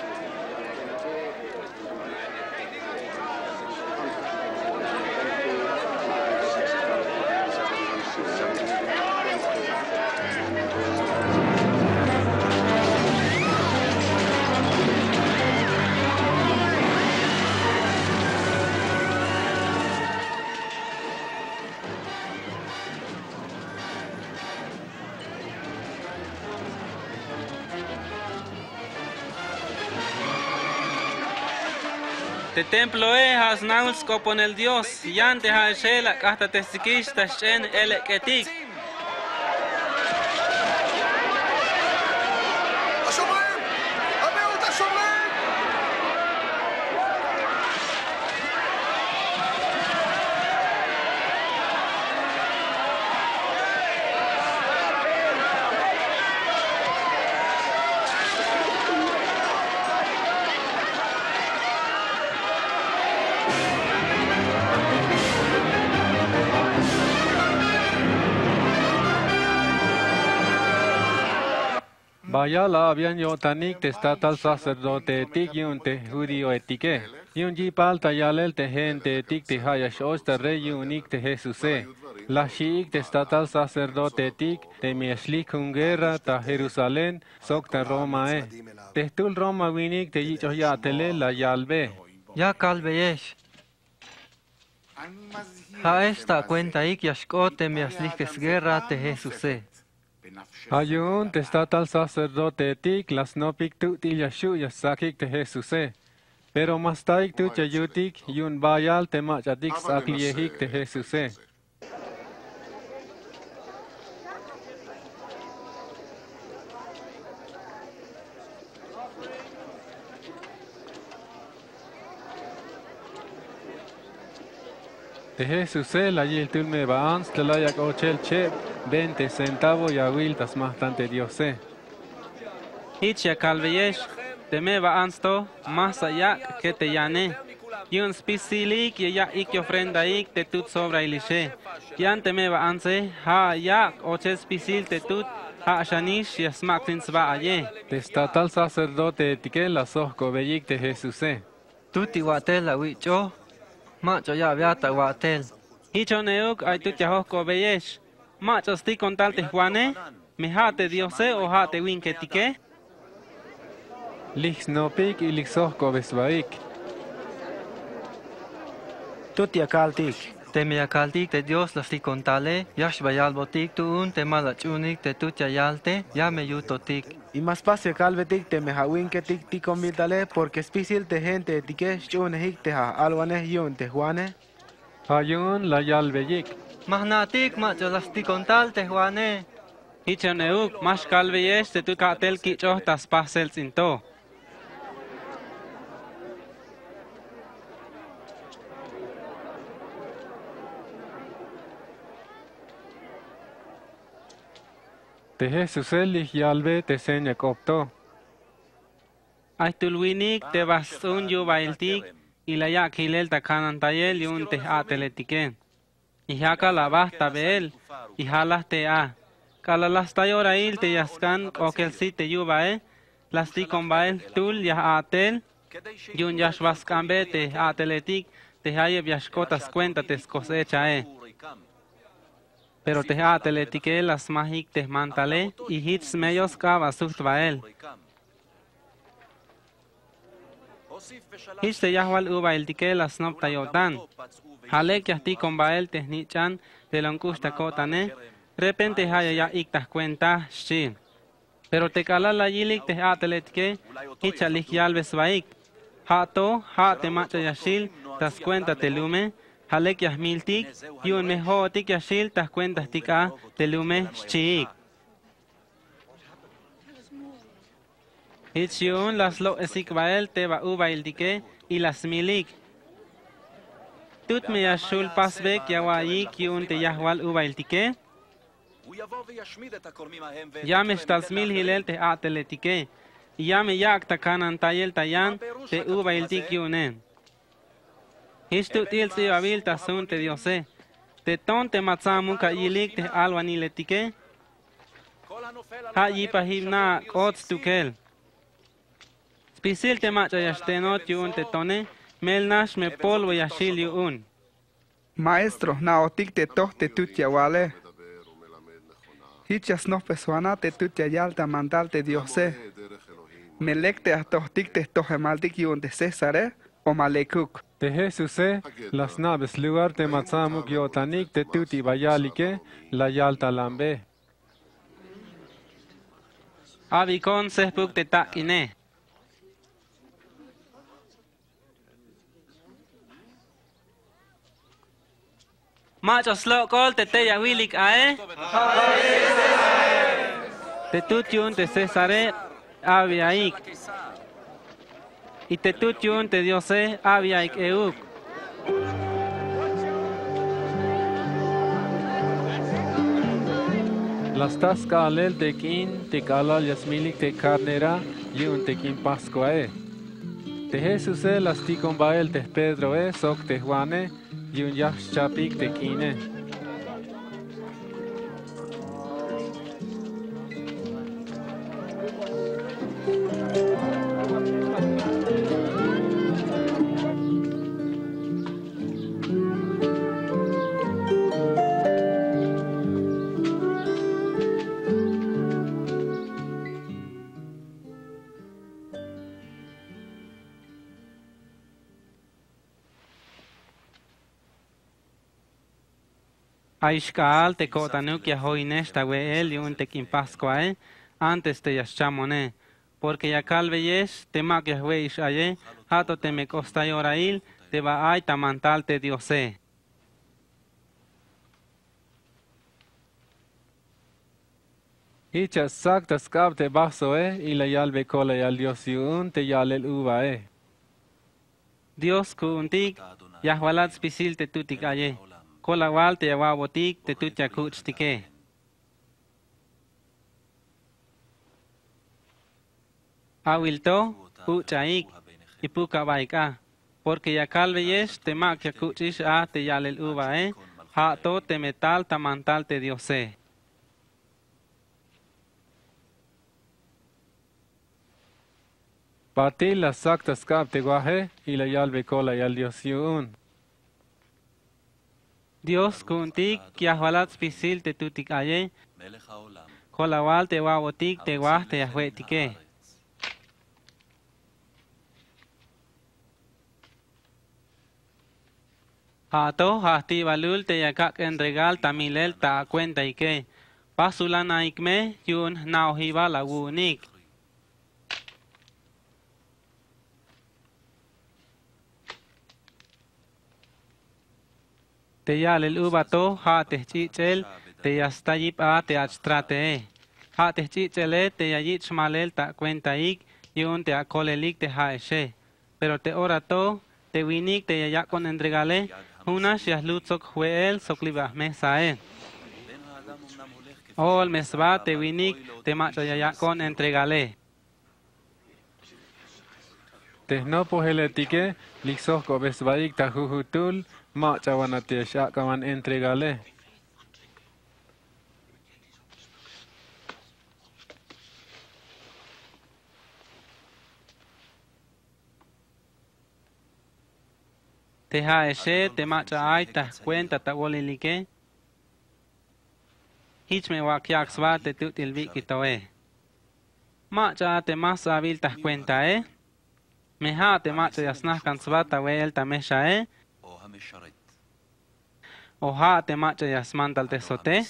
Te templo has nauls kopon el Dios, yante ha shela hasta te sikish ta shen ele ketik. Vaya la habían yo tanik te Tzeltal sacerdote tik yun te judío etique. Yun jipal tayalel te gente tik te hayash osta rey unik te Jesuse. La shiik te Tzeltal sacerdote tik te mieslik un guerra ta Jerusalén sok te Roma e. Te tul Roma winik te yicho ya tele la yalbe. Ya kalbeyesh. Ha esta cuenta ik yashkote mi aslijes guerra te Jesuse. Ayun te Tzeltal sacerdote tik las nopik tu tilyashu yasakik te Jesuse. Pero más taik tu chayutik yun bayal te machadik sakliyehik te Jesuse. Te Jesuse la yil tulme baans te la yak ochel che 20 centavos ya wil tas mahtante diose. Hicha calveyesh, te me va ansto, más allá que te llane. Y un spicilik y ya ik ofrenda ik te tut sobra ilishe. Yan te me va anse, ha ya oche spicil te tut, ha shanish y smaktin sva aye. Te Tzeltal sacerdote etiquel la sohko beyik te Jesuse. Tuti watel la wicho. Macho ya viata watel. Hicho neuk ay tut ya hosko beyesh. Macho sti con tal te juane, me hate diose o hate winketike. Lich snopik y lich sohko besvaik. Tuti akaltik. Te mi akaltik te Dios las ti contale. Yash bayal botik tu un te malachunik te tutia yalte. Ya me yutotik. Y más pase calvetik te mejawin que tik ti convítale porque especial te gente tique chunehik te ha alwane yun te juane. Ayun la yalbeyik. Mahnatik macho las ti contal te juane. Hicho neuk mas calveyesh te tut katel kicho tas pasel sinto. Te Jesuse lich yalbe te seña copto. Ay tulwinik te basun yu bailtik y la yak hilel ta kanan tayel yun te ateletike. Y haka la basta beel y halas te a. Kala las tayorail te yaskan okel si te yubae. Las ti con bael tul ya atel. Yun yash baskambe te ateletik te hayeb yashkotas cuenta te cosecha Pero te ateletique las magik te mantale y hits medios kaba suhtvael. Hits te yahwal ubail tike las nop tayotan. Halek yahti con bael te nichan de lonkusta kotane. Repente haya ya iktas cuenta shi. Pero te kala la yilik te ateletique hichalik yalbes vaik. Hato ha te macha yashil tas cuenta te lume. Halek yahmiltik, yun mehotik yashil tas cuentas tika telume chiik. Hitchun las lo esikbael te ba ubail dike y las milik. Tut me yashul pasbek yawayik yun te yahwal ubail dike. Yame stalsmil hilel te ateletike. Yame yak takanan tayel tayan te ubail dik yunen. Histu til si abil tasun te diose. Te ton te matsamu ka yilik te alwani letike. Ha yipa hibna kots tukel. Spisil te macha yashtenot yun te tone. Melnash me polvo yashil yun. Maestro, naotik te toh te tutia wale. Hichas no pesuana te tutia yalta mandal te diose. Melekte a tohtik te tohemaltik yun te César o malekuk. Te Jesuse las naves lugar te matsamuk yotanik te tuti bayalike la yalta lambe. Abikon sehpuk te takine. Macho slokol te yawilik ae. Te tutyun te Cesare aviaik. Y te tutyun te diose aviaik euk. Las tasca alel te kin te kalal yasmilik te carnera yun te kin pascoe. Te Jesuse las ti con bael te Pedro sok te Juane yun yash chapik te kine. Aishkaal te cotanuk ya hoines ta el y un tequim pascuae antes te yashamone. Porque ya calveyes te mac yahweh ishaye, hato te me costa yorail, te va ay tamantal te diose. Hicha sakta skab te basoe y la yalbe kola yal Dios yun te yalel uvae. Dios kuntik, yahwalat spisil te tutik aye. Kola wal te yawabotik te tut yakuch tike. Awilto, uchaik, ipuka baika. Porque ya calveyes te mac yakuchish a te yalel uvae, hato te metal tamantal te diose. Batil la sakta skab te guaje y la yalbe kola yal Dios yun. Dios kuntik yahwalat spisil te tutik aye, kola wal te wabotik te wah te yahweh tike. Hato hasti balul te yakak en regal tamilel ta cuenta ike. Pasulana ikme yun nauhiba la wunik. Te yalel ubato ha te chichel te yastayip a te achtrate. Ha te chichele te yayit shmalel ta cuenta ik yun te akolelik te haeshe. Pero te orato te winik te yayakon entregale. Una shiahlutzok hueel soklibah mesae. Ol mesba te winik te machayayakon entregale. Te no poheletike, lixos ko besbaik ta jujutul, machawanate shakaman entregale. Te haeshe te macha ay ta cuenta ta wolilike. Hich me wakiak swa te tutil vikitoe. Macha te mas abil ta cuenta Me ha te macha yasnah kan swa ta wel ta mesha O ha te macha yasmantal te sote.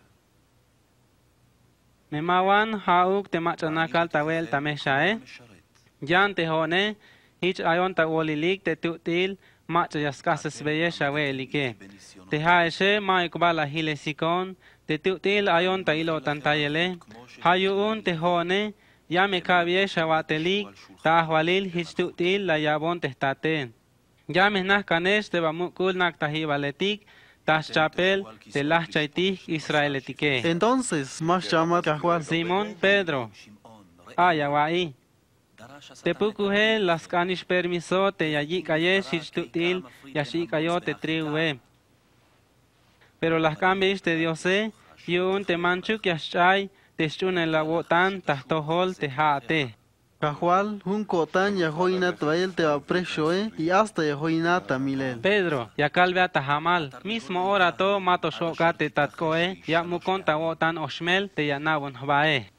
Me mawan hauk te macha nakal ta wel ta mesha Yan te hone hich ayon ta wolilik te tutil macha yaskases beyesha welike. Te haeshe ma ikbala hilesikon te tutil ayon ta ilo tantayele. Hayuun te hone ya me kabiesha watelik ta ahwalil hich tutil la yabon te staten. Ya me naskanesh te bamukul nak tahibaletik tas chapel te las chaitik israeletike. Entonces, más llama Cajuan. Simón Pedro. Ayawaí. Te pukuhe las canish permiso te yayi kaye shitutil yashi kayo te triwe. Pero las cambies te diose yun te manchuk yashai te shune la wotan tahtohol te haate. Cajual, un cotan ya joina trael te apreshoe y hasta ya joina tamilel. Pedro, ya calve atahamal, mismo hora to mato shoka te tatkoe, ya mukon ta wotan oshmel te yanabon bae.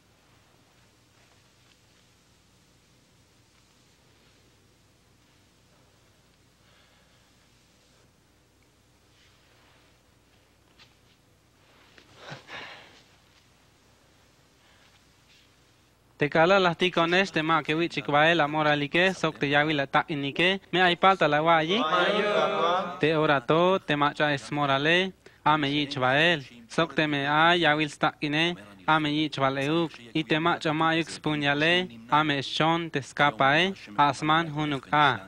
Te cala las ticones te ma que wichik bae la moralike sok te yawi la ta inike me ay palta la wayi te orato te macha es morale ame yich bael sok te me ay yawi sta ine ame yich baleuk y te macha ma yux punyale ame shon te escapa asman hunuk a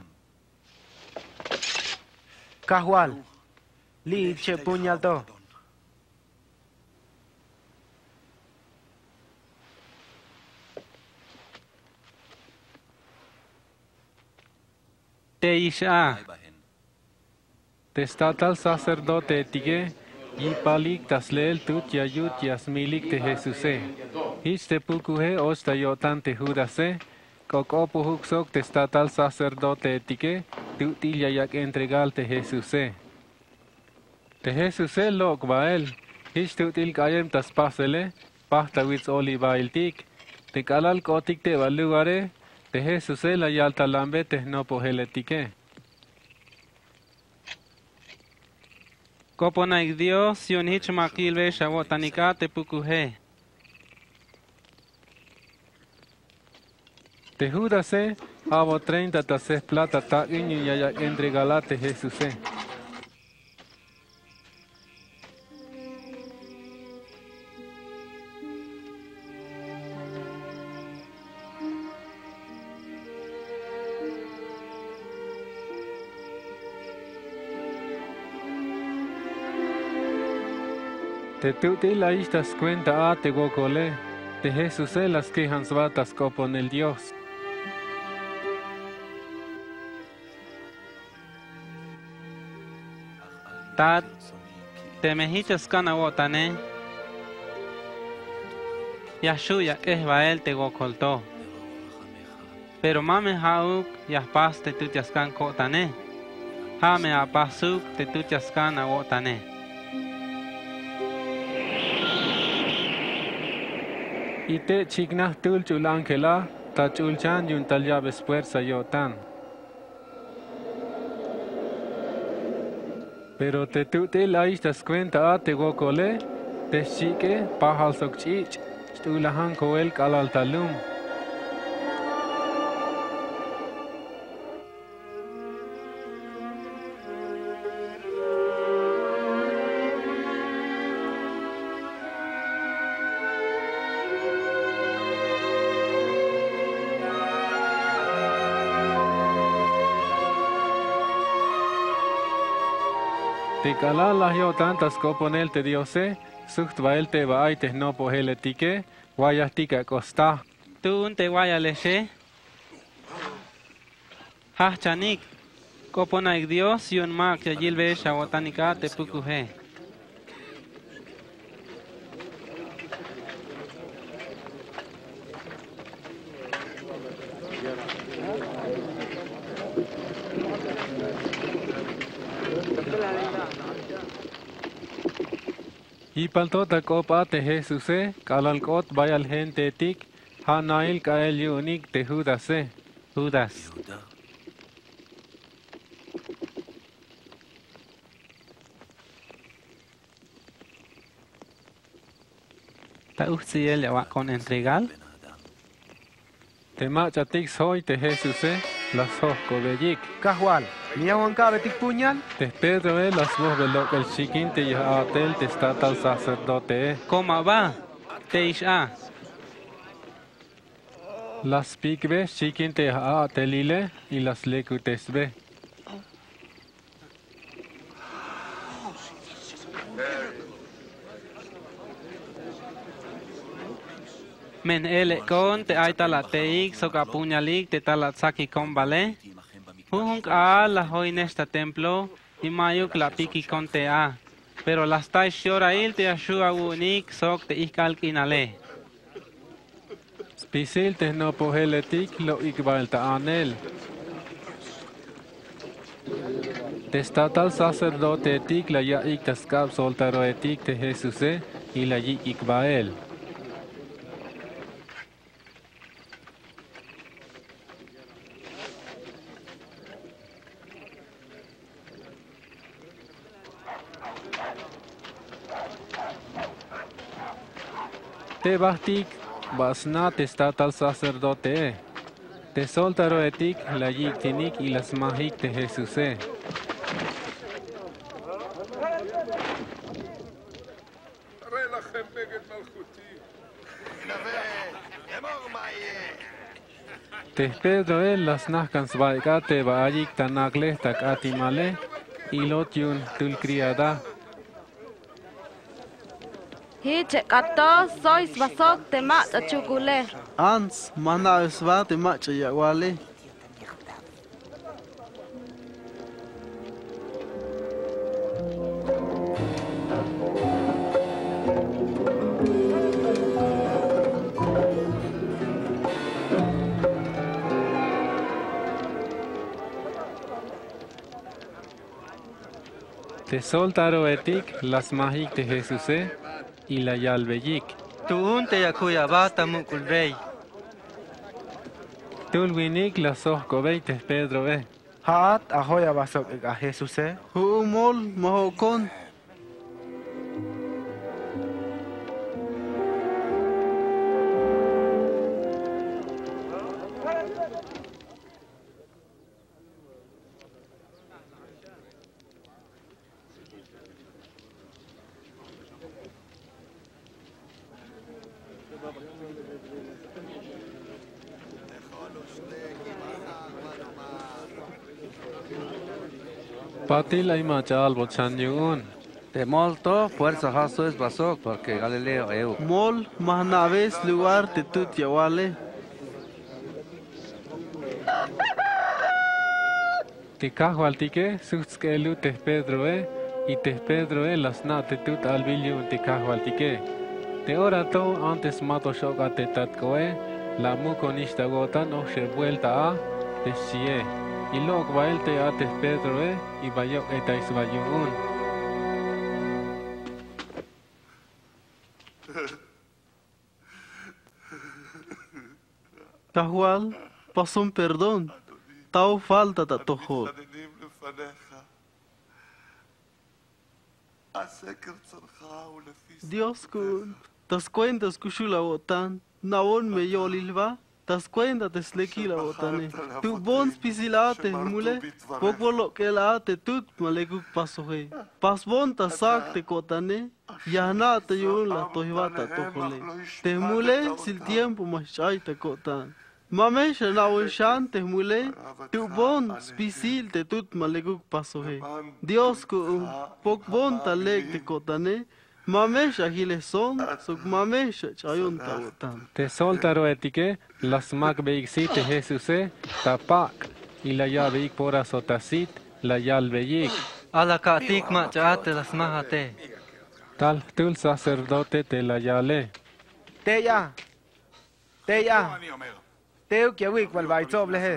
Cajual, li che puñalto. te isha Testatal sacerdote tige, y palik taslel tut yayut yasmilik te Jesuse. Hich te pukuhe osta yotan te judase, kokopuhuk sok testatal sacerdote tige, tutil yayak entregal te Jesuse. Te Jesuse lok bael, hich tutil kayem tas pasele, pahta wits oli bailtik, te kalal kotik te valugare, te Jesuse la yalta lambe te no poheletike. Coponaik Dios, yun hichmakil ve shawotanika te pukuhe. Te judase, abo 30 tases plata ta inyu ya entregalate Jesús. Te tuti la istas cuenta a te gokole, te Jesús las quejas vatas copon el Dios. Tat, te mehichas kana wotane. Yashuya Esbael te gokolto. Pero mame hauk yaspas te tutiaskan kotane. Hame apasuk te tutiaskan awotane. Y te chigna tulchul angela, ta chulchan yun talyabes fuerza yotan. Pero te tuti la istas cuenta a te gokole, te chique pahal sok chich, stulahan koel kalal talum. Te calal la yo tantas coponel te diose, sucht vael te vaay te no pohele tique, guayas tica costa. Tun te guaya leche. Chanik, coponaik Dios yun mak ya yilve shawotanika te pukuhe. Y paltota copa te Jesús, calal cot vayal gente tic, hanail kael yunik te Judase. Judas. Ta utsiel ya con entregal. Te machatik soy te Jesús, las hosco bellic. Cajual, ¿mía Juan Cabe tic puñal? Te Pedro las voz veloc el chiquinte y atel te Tzeltal sacerdote. ¿Cómo va? Te isha. Las picbe chiquinte a atelile y las lecutesbe. Men ele con te ay talateik soka puñalik te talatsaki con vale. Hunk a la hoy en este templo y mayuk la piki con te a. Pero las tais shorail te ashua unik sok te iskalkinale. Spisil te no poheletik lo ikbalta anel. Te Tzeltal sacerdote etik la ya iktaskab soltaro etik te Jesús y la yik ikbael. Te bastik basna te Tzeltal sacerdote. Te soltaro etik la yik tinik y las mahik te Jesús. Te Pedro las nascans vaigate vaayik tanagle tak atimale y lotyun tulcriada. Hiche kato sois basok te mat achugule. Ans, mana esva te macha ya wale. Te soltaro etik las mahik de Jesús y la yalbeyik. Tuun te yakuya bata mukul rey. Tulwinik las ojcobey te Pedro. Hat ahoya basok a Jesús. Humol mahokon. Patil ay machal bochan yun. De molto fuerza haso es basok porque Galileo eu. Mol más naves lugar te tut yawale. Tikahwal tike suskelu te Pedro y te Pedro las na te tut albillo tikahwal tike. Te ora to antes mato shoka te tatkoe la mukonista gotan o se vuelta a te sie. Y luego va el te a te Pedro y vaya etais vayun. Cajual, pasó un perdón. Tau falta tatojo. Dios kun, tas cuentas kushula botan, naon me yolilva, tas cuentas tesleki la botane. Tu bons pisilate mule, poco lo que la te tut malekuk pasoje. Pas bon tasak te kotane, yana te yun la tohivata tojole. Te mule sil tiempo machai te kotan. Mame shanawon shan te mule, tu bon spisil te tut malekuk pasoje. Dios ku pok bon talek te kotane. Mame shahile son, suk mame shachayon ta botan. Te soltaro etike, las mag beixit te Jesuse, tapak, y la ya beik pora sotasit, la yal beik. Ala katik machate las mahate. Tal tul sacerdote te la yale. Teya. Teu kia wik wal vai toble he.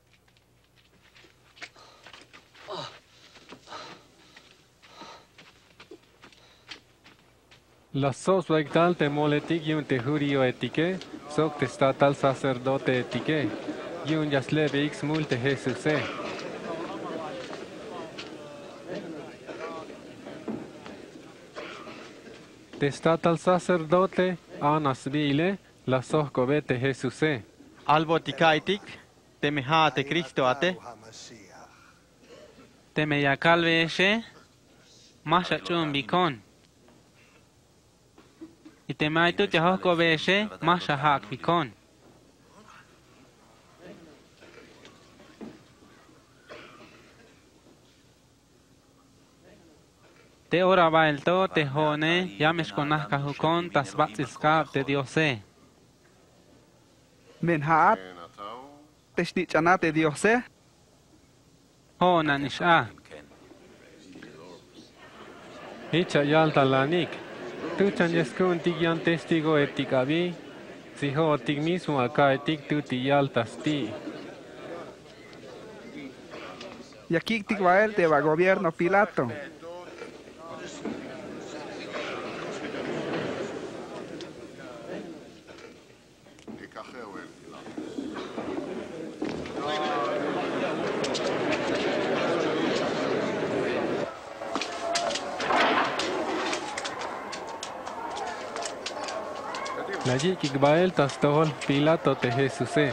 Las sos tal te moletik yun te jurio etike, sok te sta tal sacerdote etike, yun jasle beix multe Jesuse. Te sta tal sacerdote anas vile, la sos covete Jesuse. Albo tikaitik, te meha te Cristo ate. Te me yakalve eshe, masha chun bikon. Y te maitu te hoko beshe, masha hak bikon. Te ora bailto te hone, yamesh konahka hukon, tas batsiskab te diose. Men haat. Teshnichanate Diose. Hona nisha. Hicha yalta lanik. Tu chaneskun tigyan testigo etikabi. Si ho tig mismo acá etik tu ti yaltas ti. Y aquí tikvael te va gobierno Pilato. La yikikbael tastohol Pilato te Jesuse.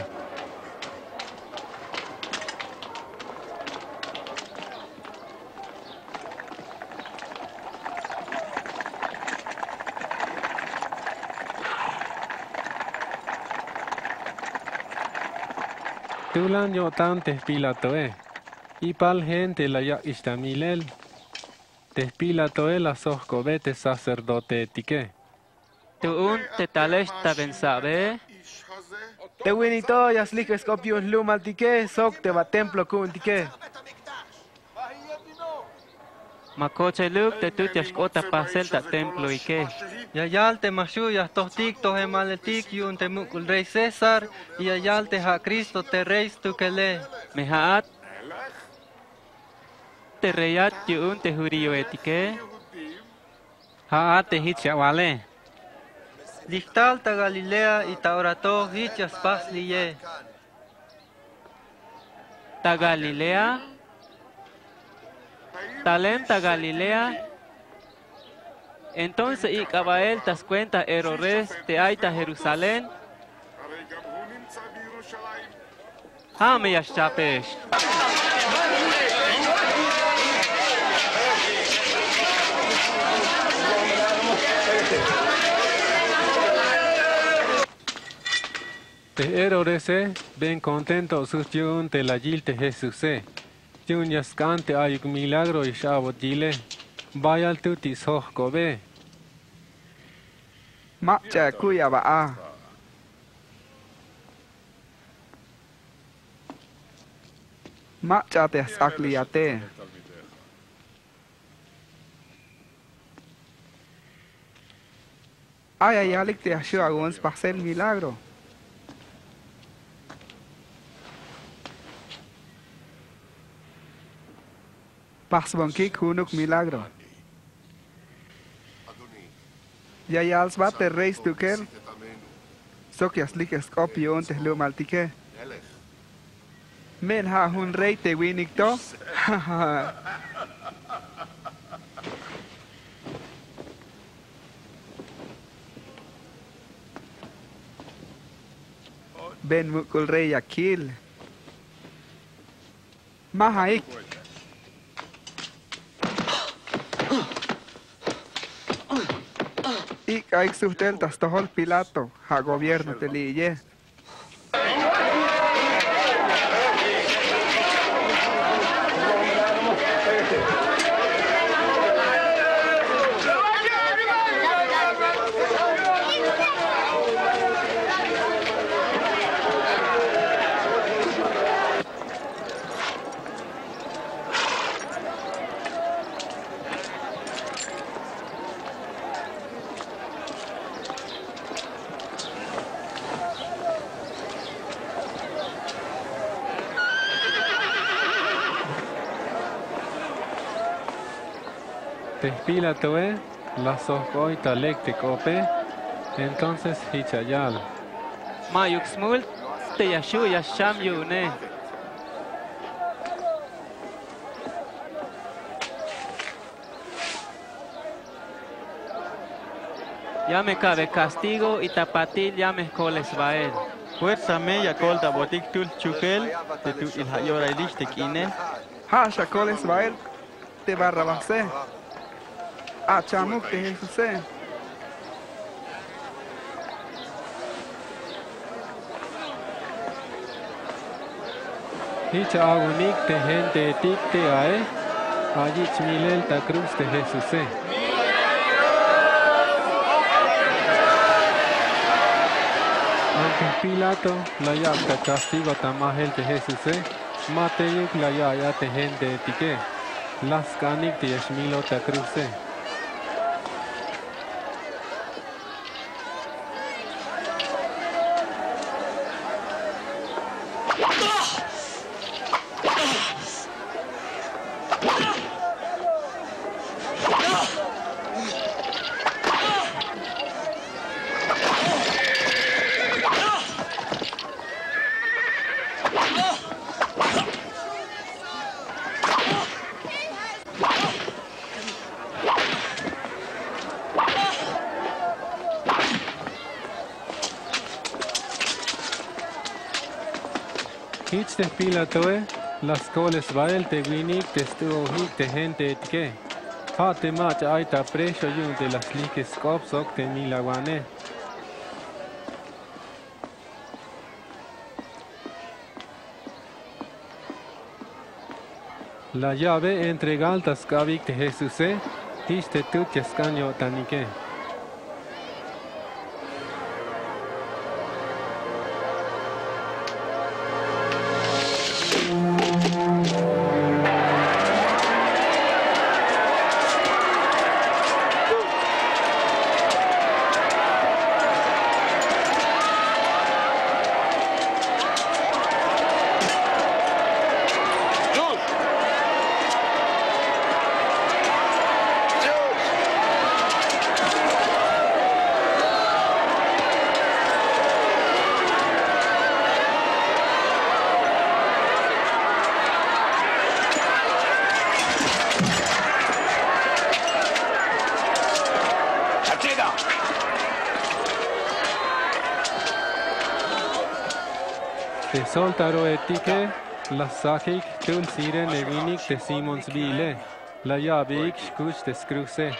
Tulan yo tantes Pilato y pal gente la ya istamilel. Te Pilato la soscobete sacerdote etique. Tuun te talesh ta bensabe. Te winito yaslik escopius lumal tike, sok te va templo kun tike. Makoche luk te tut yashkota pasel ta templo ike. Yayal te mashu ya tohtik to hemaletik yun te mukul rey César y yayal te ha Cristo te reis tu kele. Mehaat te reyat yun te jurio etike. Haat te hit wale. Lichtal ta Galilea y ta orato hichas pas liye. Ta Galilea. Talem ta Galilea. Entonces y Cabael tas cuenta errores te aita Jerusalén. Hame yashapesh. Te erorese, ben contento sus yun te la yil te Jesús. Yun yascante ayuk milagro y shabot yile. Vaya al tutis hoch kobe. Macha kuya ba. Macha te sakliate. Ay alik te asyo alguns pasel milagro. Pasbonki kunuk milagro. Ya yals bate reis tuker. Sokias likes kopion te lumaltike. Men ha hun rei te winik to. Ben mukul rei yakil. Mahaik. Ik aik suhtel tas tohol Pilato, ha gobierno te liye. Te Pilato la sohkoi talek te cope. Entonces hichayal. Mayuk smul te yashu yasham yune. Ya me cabe castigo y tapatil ya me coles bael. Fuerza me ya colta botik tul chukel, te tu ilhayora iliste kine. Ha shakoles bael te barrabase. A chamuk te Jesús. Hicha agunik te gente tik te ae. Ayich milel ta cruz te Jesús. Aunque Pilato la yapta castigo tamahel te Jesús. Mateyuk la ya te gente tique. Las canik te yashmilo ta cruz. Hich te Pilato las coles bael te winik te estuvo hik te gente etike. Ha te mach aita preso yun de las likes kopsok te milaguane. La llave entre galtas kavik te Jesús, hich te tut escaño tanike. Tzeltal etike, la sakik tul siren evinik te Simons bile, la yabik shkuch te skruse.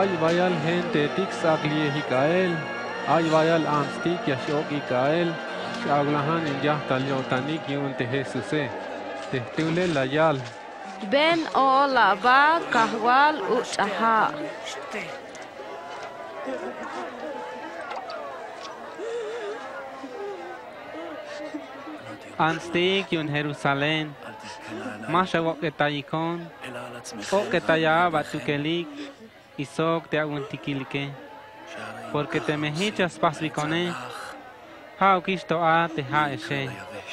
Ay vayal gente tixak liehikael. Ay vayal anstik yashok ikael. Shaglahan in yahtal yotanik yun te Jesuse. Tehtule layal. Ben o la ba kahwal uchaha. Anstik yun Jerusalén. Masha wak etayikon. Ok etaya batukelik. Isok te aguntikilike. Porque te mehichas pasbicone. Ha ukisto a te ha eshe.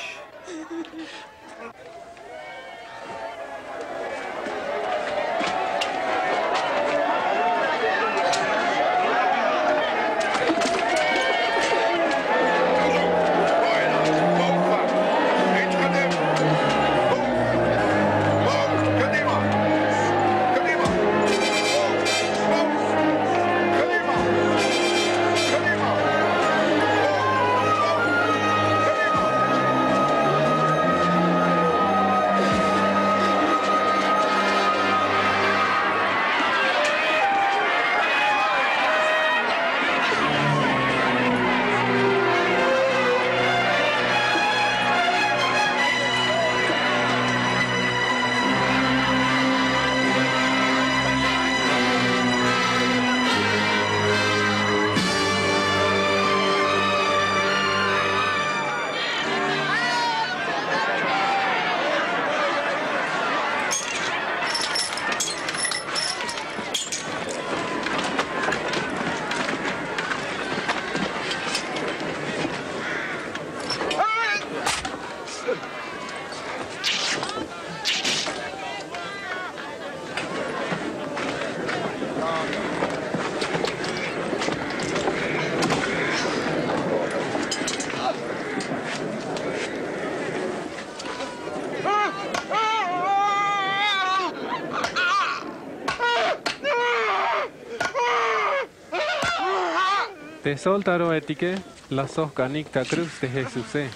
Tzeltal etike la sohka nikta cruz de Jesuse.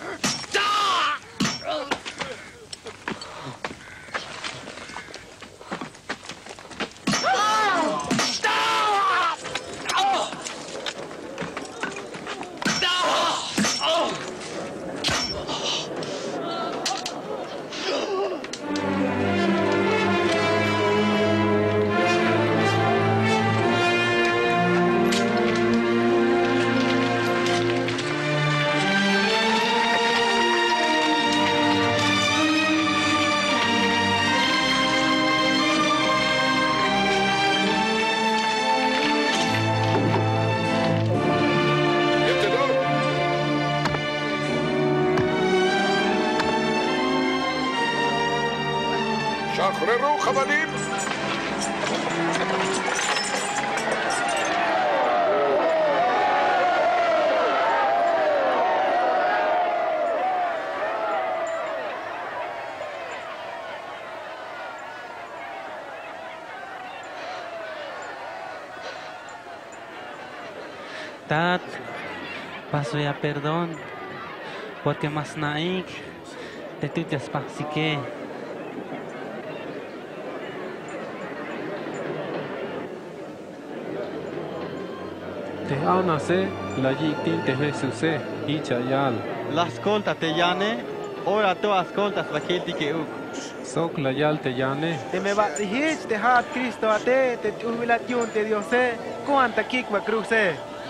שחררו חבלים! Tat, paso ya perdón, porque más naik, te tutas pasique. Te anase la yiktin te Jesuse, ichayal. La ascolta te llane, ora tú ascoltas la que te que Sok la yal te llane. Te me va te hich te hat Cristo ate te jubilación te Diose, cuánta kikwa cruce.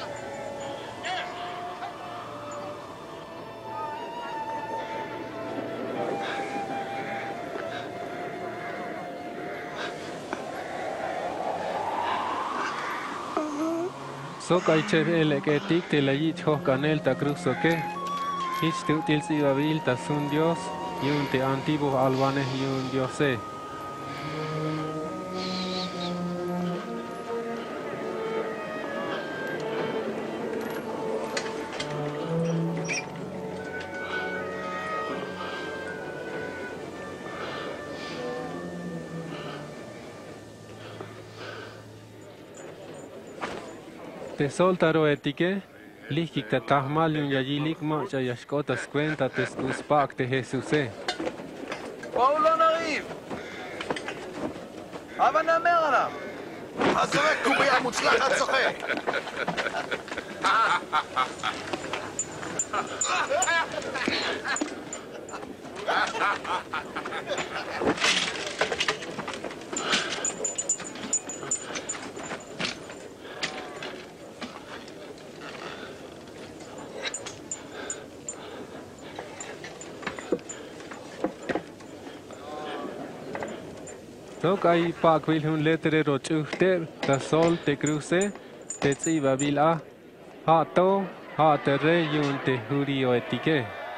Sok aicher ele que tik te la yich ho canel ta cruzo que. Ich tu til si babil ta sun Dios y un te antiguo albanes y un Diose. Tzeltal etike, lihkik ta tahmal yun yayilik ma cha yashkotas cuenta te skuspak te Jesuse. בואו לא נריב. הבה נאמר עליו. הזורק קובייה מוצלחת צוחק! Tok ay pakwil hun letre rochuchter ta sol te cruce te tsiba bila ha to ha te re yun te hurio etike.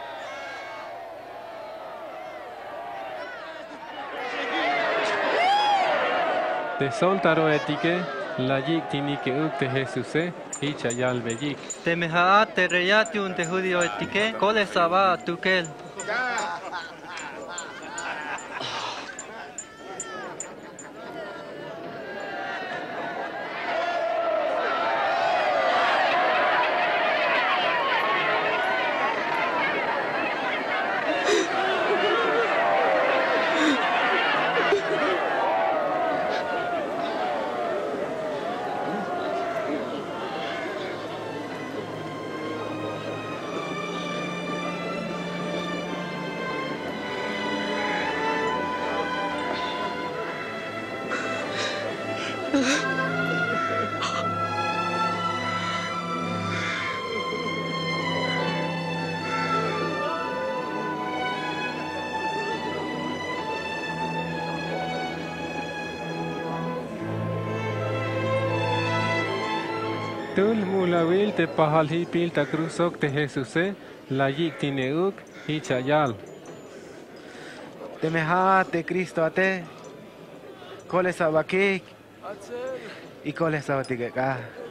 Te sol taro etike la yik tini ke uk te Jesuse hicha yal beyik. Te mehaat te reyat yun te judío etike, kole saba tukel. Tul mulawil te pahal hi pil ta cruzok te Jesuse la yik tine uk hicha yal. Te mehaat te Cristo ate, kole sabakik, y kole sabatikeka.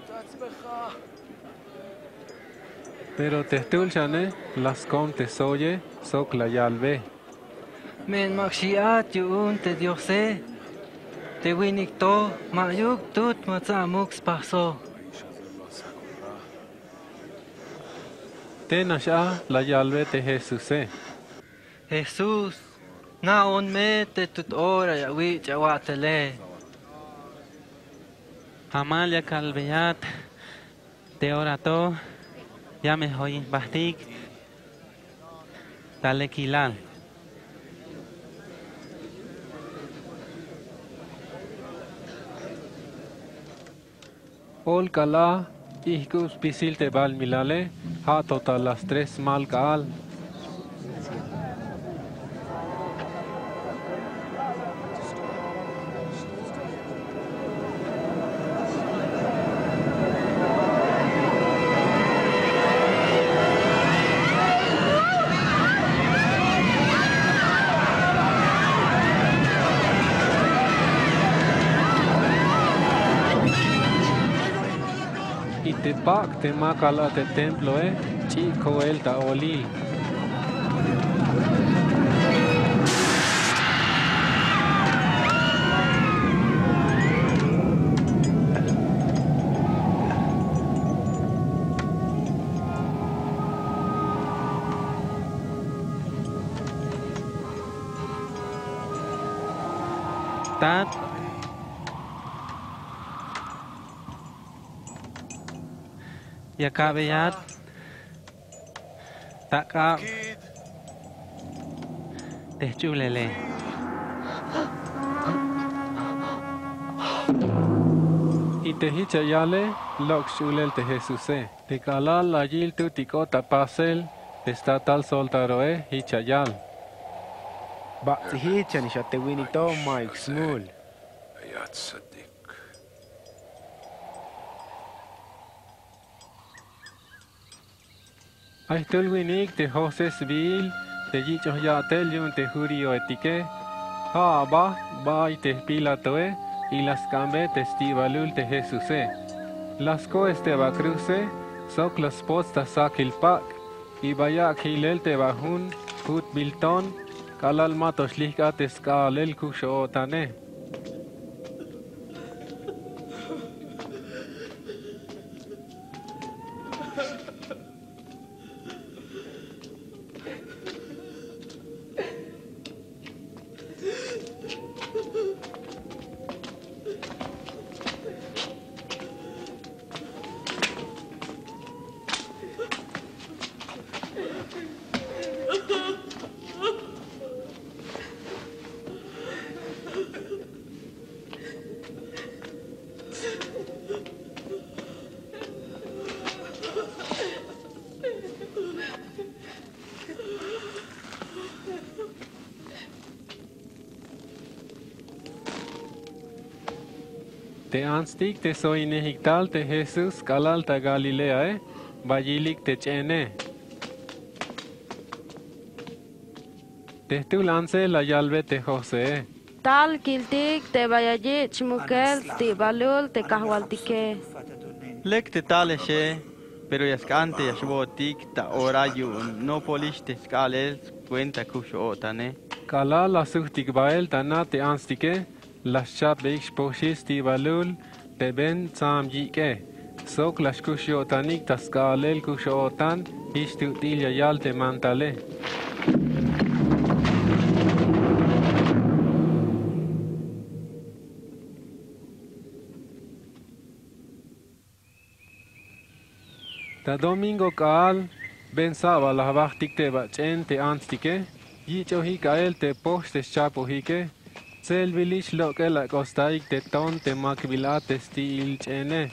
Pero te stulchane las con te soye sok la yal ve. Men makshiat yun te diose, te winikto mayuk tut matzamuk spaso. Te nasha la yal ve te Jesuse. Jesús, na on me te tut ora ya wi chawatele. Amalia calveyat te orato ya me hoy bastik dale kilal. Ol kala ihkus pisil te bal milale ha total las 3 mal kaal. Te pak te makala te templo chico el ta oli. Tat ya kabeyat taka tehchulele Y te hicha yale lok shulel te Jesuse. Te kalal la yil tu tiko tapasel te Tzeltal soltaroe hicha yal. Ba si hicha ni te winito Mike Smul. Ay tulwinik te Jose Civil te yicho ya tel yun te jurio etike. Ha ba y te pilatoe y las cambe te stivalul te Jesuse. Las coes te va cruce sok los pots ta sakil pak y bayak hilel te bajun put bilton kalal matos lika te skalel kusho otane. Te anstik te soy nehigtal te Jesús kalal ta Galilea bayilik te chene. Te tu lance la yalve te José. Tal kiltik te bayayit chmukel ti balul te kahwaltike. Lek te taleshe, pero yaskante yashbotik ta ora yun no polish te skalel cuenta kusho otane. Kala la suhtik bael tana te anstike, la shat beik poshis ti balul te ben sam yike. Sok la shkusho tanik ta skalel kusho otan, ishtu tilya yal te mantale. Ta domingo kaal ben saba la habachtik te bachen te anstike, yicho hi kael te posh te chapo hike, sel vilish lo ke la costaik te ton te makbilate sti il chene.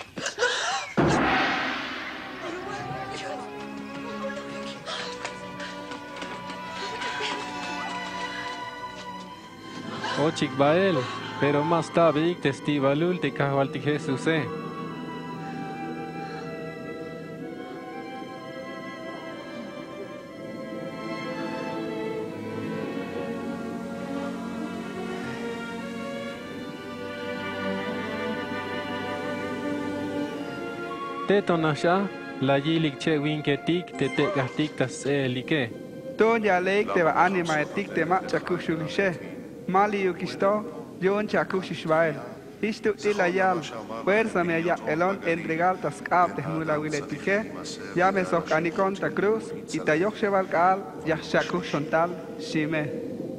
Ochik bael, pero más tabik te sti balul te kahwalti Jesús Te tonasha, la yilik che winketik te gastik tas like. Ton ya lek te va anima etik te ma chakushulishe. Mali yukisto, yon chakushishvael. Istu tila yal, fuerza me ya elon entregal tas kap te mula wiletike. Ya me sok anikon ta cruz, y ta yoksheval kaal, ya chakushontal, shime.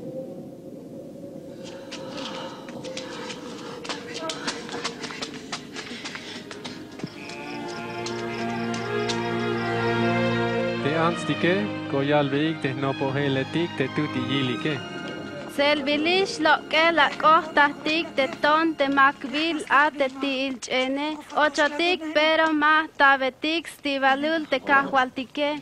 Anstike, koyal veik te no poheletik te tuti yilike. Selvilish lo que la costa tic te ton te macvil a te til chene, ochotik pero más tabetik stivalul te kahwaltike.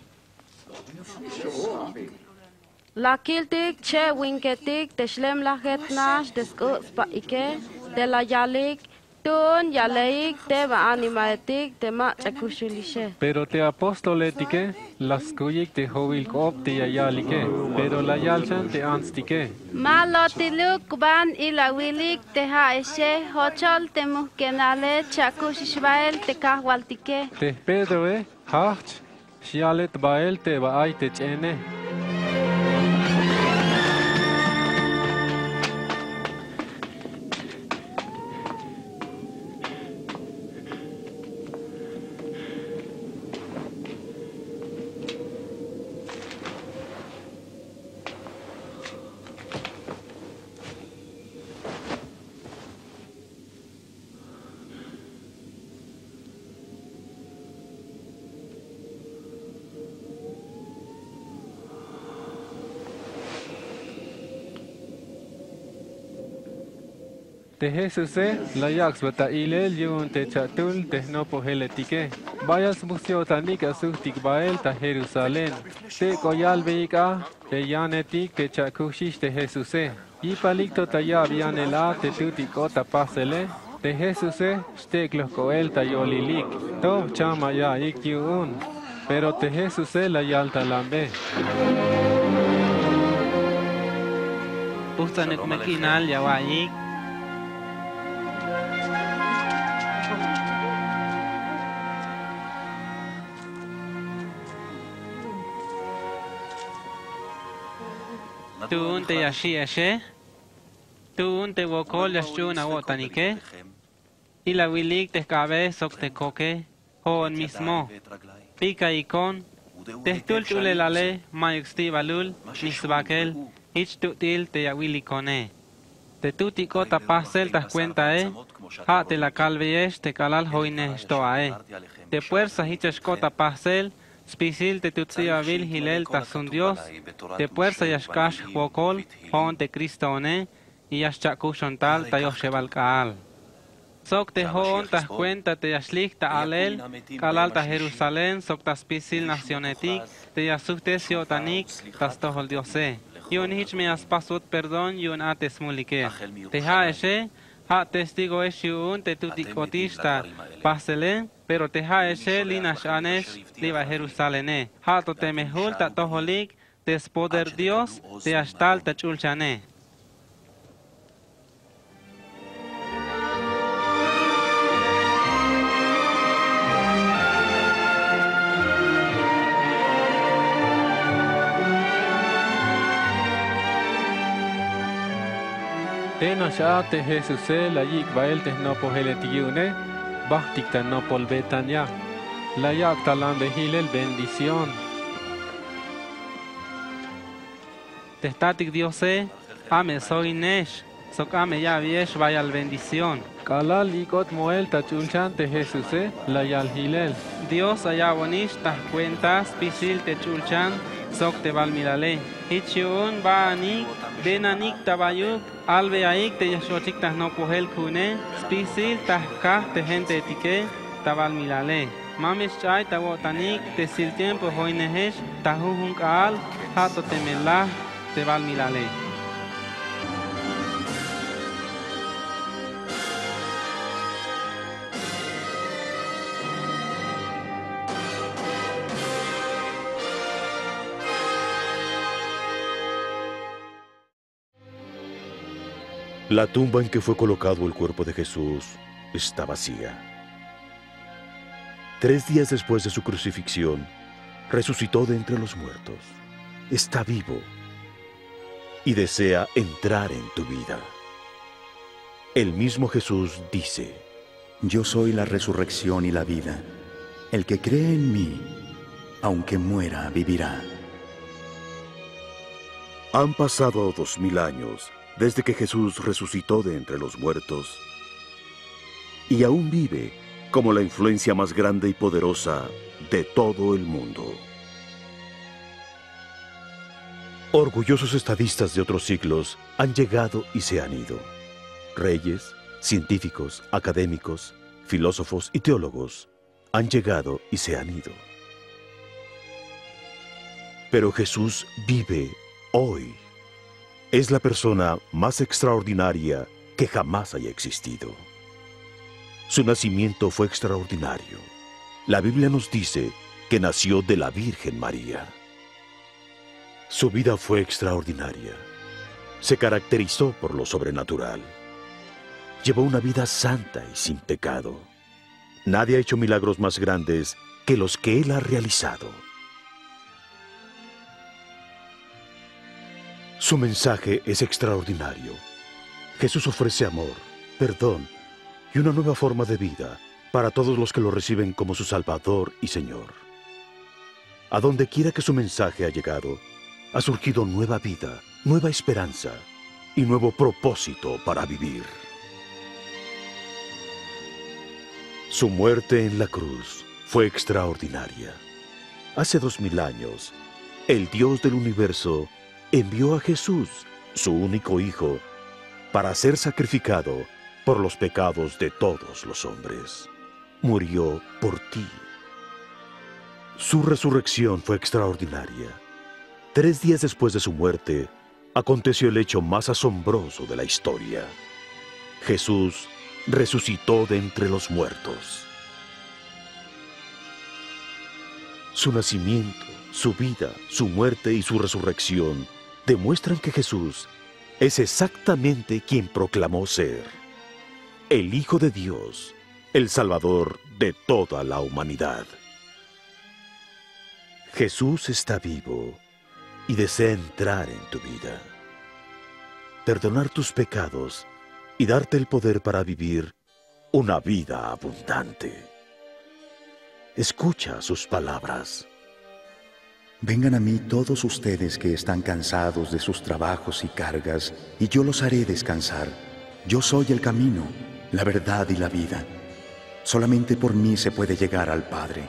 La kiltik che winketik te shlem la getnash de skuts pa ike, de la yalik, tun yaleik te va animaetik te ma chakushulishe. Pero te apostoletike, las kuyik te hovil kop te yayalike, pero la yalchan te anstike. Malotiluk ban ilawilik te haeshe, hochol te muhkenale chakushishvael te kahwaltike. Te Pedro hach, shialet bael te va ay te chene. Te Jesús la yax bata ilel yun te chatul te no poheletike. Vayas musio tanika suhtik bael ta Jerusalén. Te koyal veika te yanetik te chakushish te Jesús. Y palikto ta ya vianela te tutikota pasele. Te Jesús stek los koel ta yolilik. To chama ya ikyun. Pero te Jesús la yalta lambe. Pustanek mekinal yawayik. Tuun te yashi eshe, tuun te wokol yashuna wotanike, y la wilik te cabe sok te coque, hoon mismo, pica icon, te stulchule lale, mayuxti balul, nisbakel, ich tutil te yawilikone. Te tutiko tapasel tas cuenta ha te la calveyesh te calal hoine stoae. Te fuerza hichashko tapasel, Spisil te tutsia vil hilel tasun Dios, te puersa yashkash wokol, hon te Kristone, y yashchakushontal ta yoshebal kaal. Sok te hon tas cuenta te yashlik ta alel, kalal ta Jerusalén, sok ta spisil nacionetik, te yasuktes yotanik, tas tohol Diose. Yun hich me aspasut perdón, yun ates mulike. Te haeshe, Ha testigo es un te tuticotista pasele, pero te ha eche linas anesh liva Jerusalén. Ha to te mehul ta toholik, tes poder Dios, te ashtal ta chulchane. Tena te Jesús la yik bael te no poheletiune, bachtik ta no polbetanya. La yak talan behilel bendición. Testatic Dios ame soy nesh, sok ame ya viesh vaya al bendición. Kalal ikot moel ta chulchan te Jesús la yal hilel. Dios allá bonish tas cuentas pisil te chulchan, sok te valmirale. Hichiun ba anik, ben anik tabayuk, albe aik te yashochik tas no pohel kune, spisil tas kah te gente etique, tavalmirale. Mamis chay tawotanik, te sil tiempo hoinehesh, tahujun kaal, hato temelah, te valmirale. La tumba en que fue colocado el cuerpo de Jesús está vacía. 3 días después de su crucifixión, resucitó de entre los muertos. Está vivo y desea entrar en tu vida. El mismo Jesús dice: Yo soy la resurrección y la vida. El que cree en mí, aunque muera, vivirá. Han pasado 2000 años desde que Jesús resucitó de entre los muertos y aún vive como la influencia más grande y poderosa de todo el mundo. Orgullosos estadistas de otros siglos han llegado y se han ido. Reyes, científicos, académicos, filósofos y teólogos han llegado y se han ido. Pero Jesús vive hoy. Es la persona más extraordinaria que jamás haya existido. Su nacimiento fue extraordinario. La Biblia nos dice que nació de la Virgen María. Su vida fue extraordinaria. Se caracterizó por lo sobrenatural. Llevó una vida santa y sin pecado. Nadie ha hecho milagros más grandes que los que Él ha realizado. Su mensaje es extraordinario. Jesús ofrece amor, perdón y una nueva forma de vida para todos los que lo reciben como su Salvador y Señor. A donde quiera que su mensaje ha llegado, ha surgido nueva vida, nueva esperanza y nuevo propósito para vivir. Su muerte en la cruz fue extraordinaria. Hace 2000 años, el Dios del universo envió a Jesús, su único Hijo, para ser sacrificado por los pecados de todos los hombres. Murió por ti. Su resurrección fue extraordinaria. 3 días después de su muerte, aconteció el hecho más asombroso de la historia. Jesús resucitó de entre los muertos. Su nacimiento, su vida, su muerte y su resurrección demuestran que Jesús es exactamente quien proclamó ser: el Hijo de Dios, el Salvador de toda la humanidad. Jesús está vivo y desea entrar en tu vida, perdonar tus pecados y darte el poder para vivir una vida abundante. Escucha sus palabras. Vengan a mí todos ustedes que están cansados de sus trabajos y cargas, y yo los haré descansar. Yo soy el camino, la verdad y la vida. Solamente por mí se puede llegar al Padre.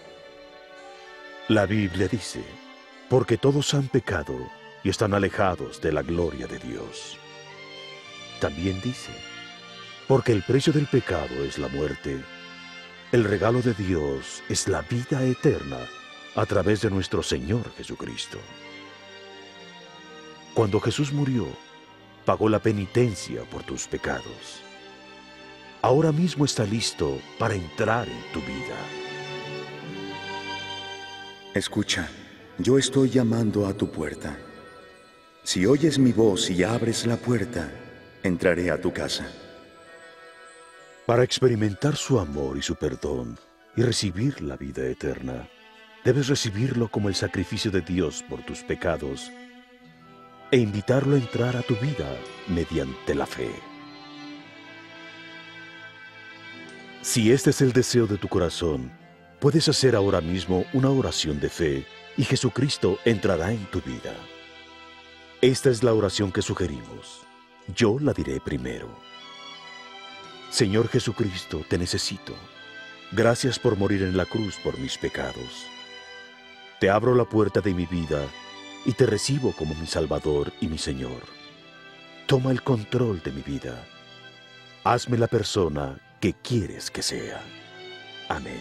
La Biblia dice: porque todos han pecado y están alejados de la gloria de Dios. También dice: porque el precio del pecado es la muerte, el regalo de Dios es la vida eterna a través de nuestro Señor Jesucristo. Cuando Jesús murió, pagó la penitencia por tus pecados. ahora mismo está listo para entrar en tu vida. Escucha, yo estoy llamando a tu puerta. Si oyes mi voz y abres la puerta, entraré a tu casa. Para experimentar su amor y su perdón y recibir la vida eterna, debes recibirlo como el sacrificio de Dios por tus pecados e invitarlo a entrar a tu vida mediante la fe. Si este es el deseo de tu corazón, puedes hacer ahora mismo una oración de fe y Jesucristo entrará en tu vida. Esta es la oración que sugerimos. Yo la diré primero. Señor Jesucristo, te necesito. Gracias por morir en la cruz por mis pecados. Te abro la puerta de mi vida y te recibo como mi Salvador y mi Señor. Toma el control de mi vida. Hazme la persona que quieres que sea. Amén.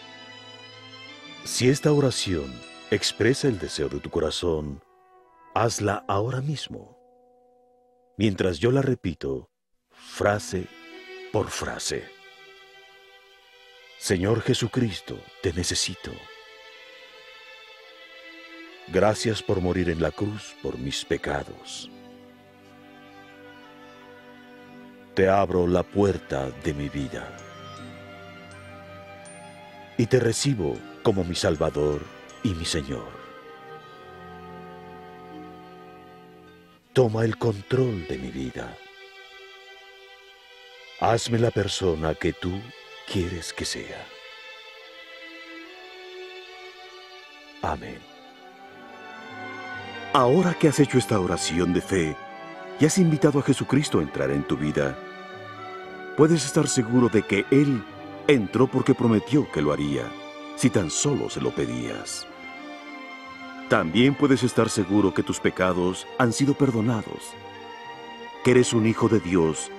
Si esta oración expresa el deseo de tu corazón, hazla ahora mismo, mientras yo la repito, frase por frase. Señor Jesucristo, te necesito. Gracias por morir en la cruz por mis pecados. Te abro la puerta de mi vida y te recibo como mi Salvador y mi Señor. Toma el control de mi vida. Hazme la persona que tú quieres que sea. Amén. Ahora que has hecho esta oración de fe y has invitado a Jesucristo a entrar en tu vida, puedes estar seguro de que Él entró porque prometió que lo haría, si tan solo se lo pedías. También puedes estar seguro que tus pecados han sido perdonados, que eres un hijo de Dios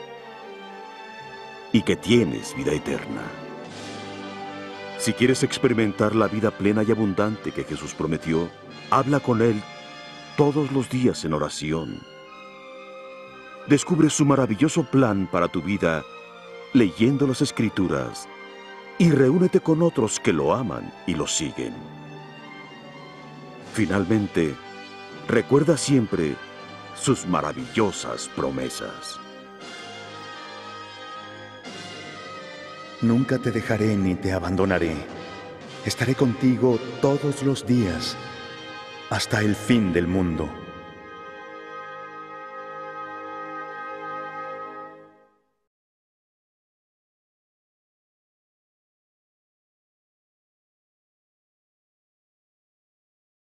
y que tienes vida eterna. Si quieres experimentar la vida plena y abundante que Jesús prometió, habla con Él todos los días en oración. Descubre su maravilloso plan para tu vida leyendo las Escrituras y reúnete con otros que lo aman y lo siguen. Finalmente, recuerda siempre sus maravillosas promesas. Nunca te dejaré ni te abandonaré. Estaré contigo todos los días, hasta el fin del mundo.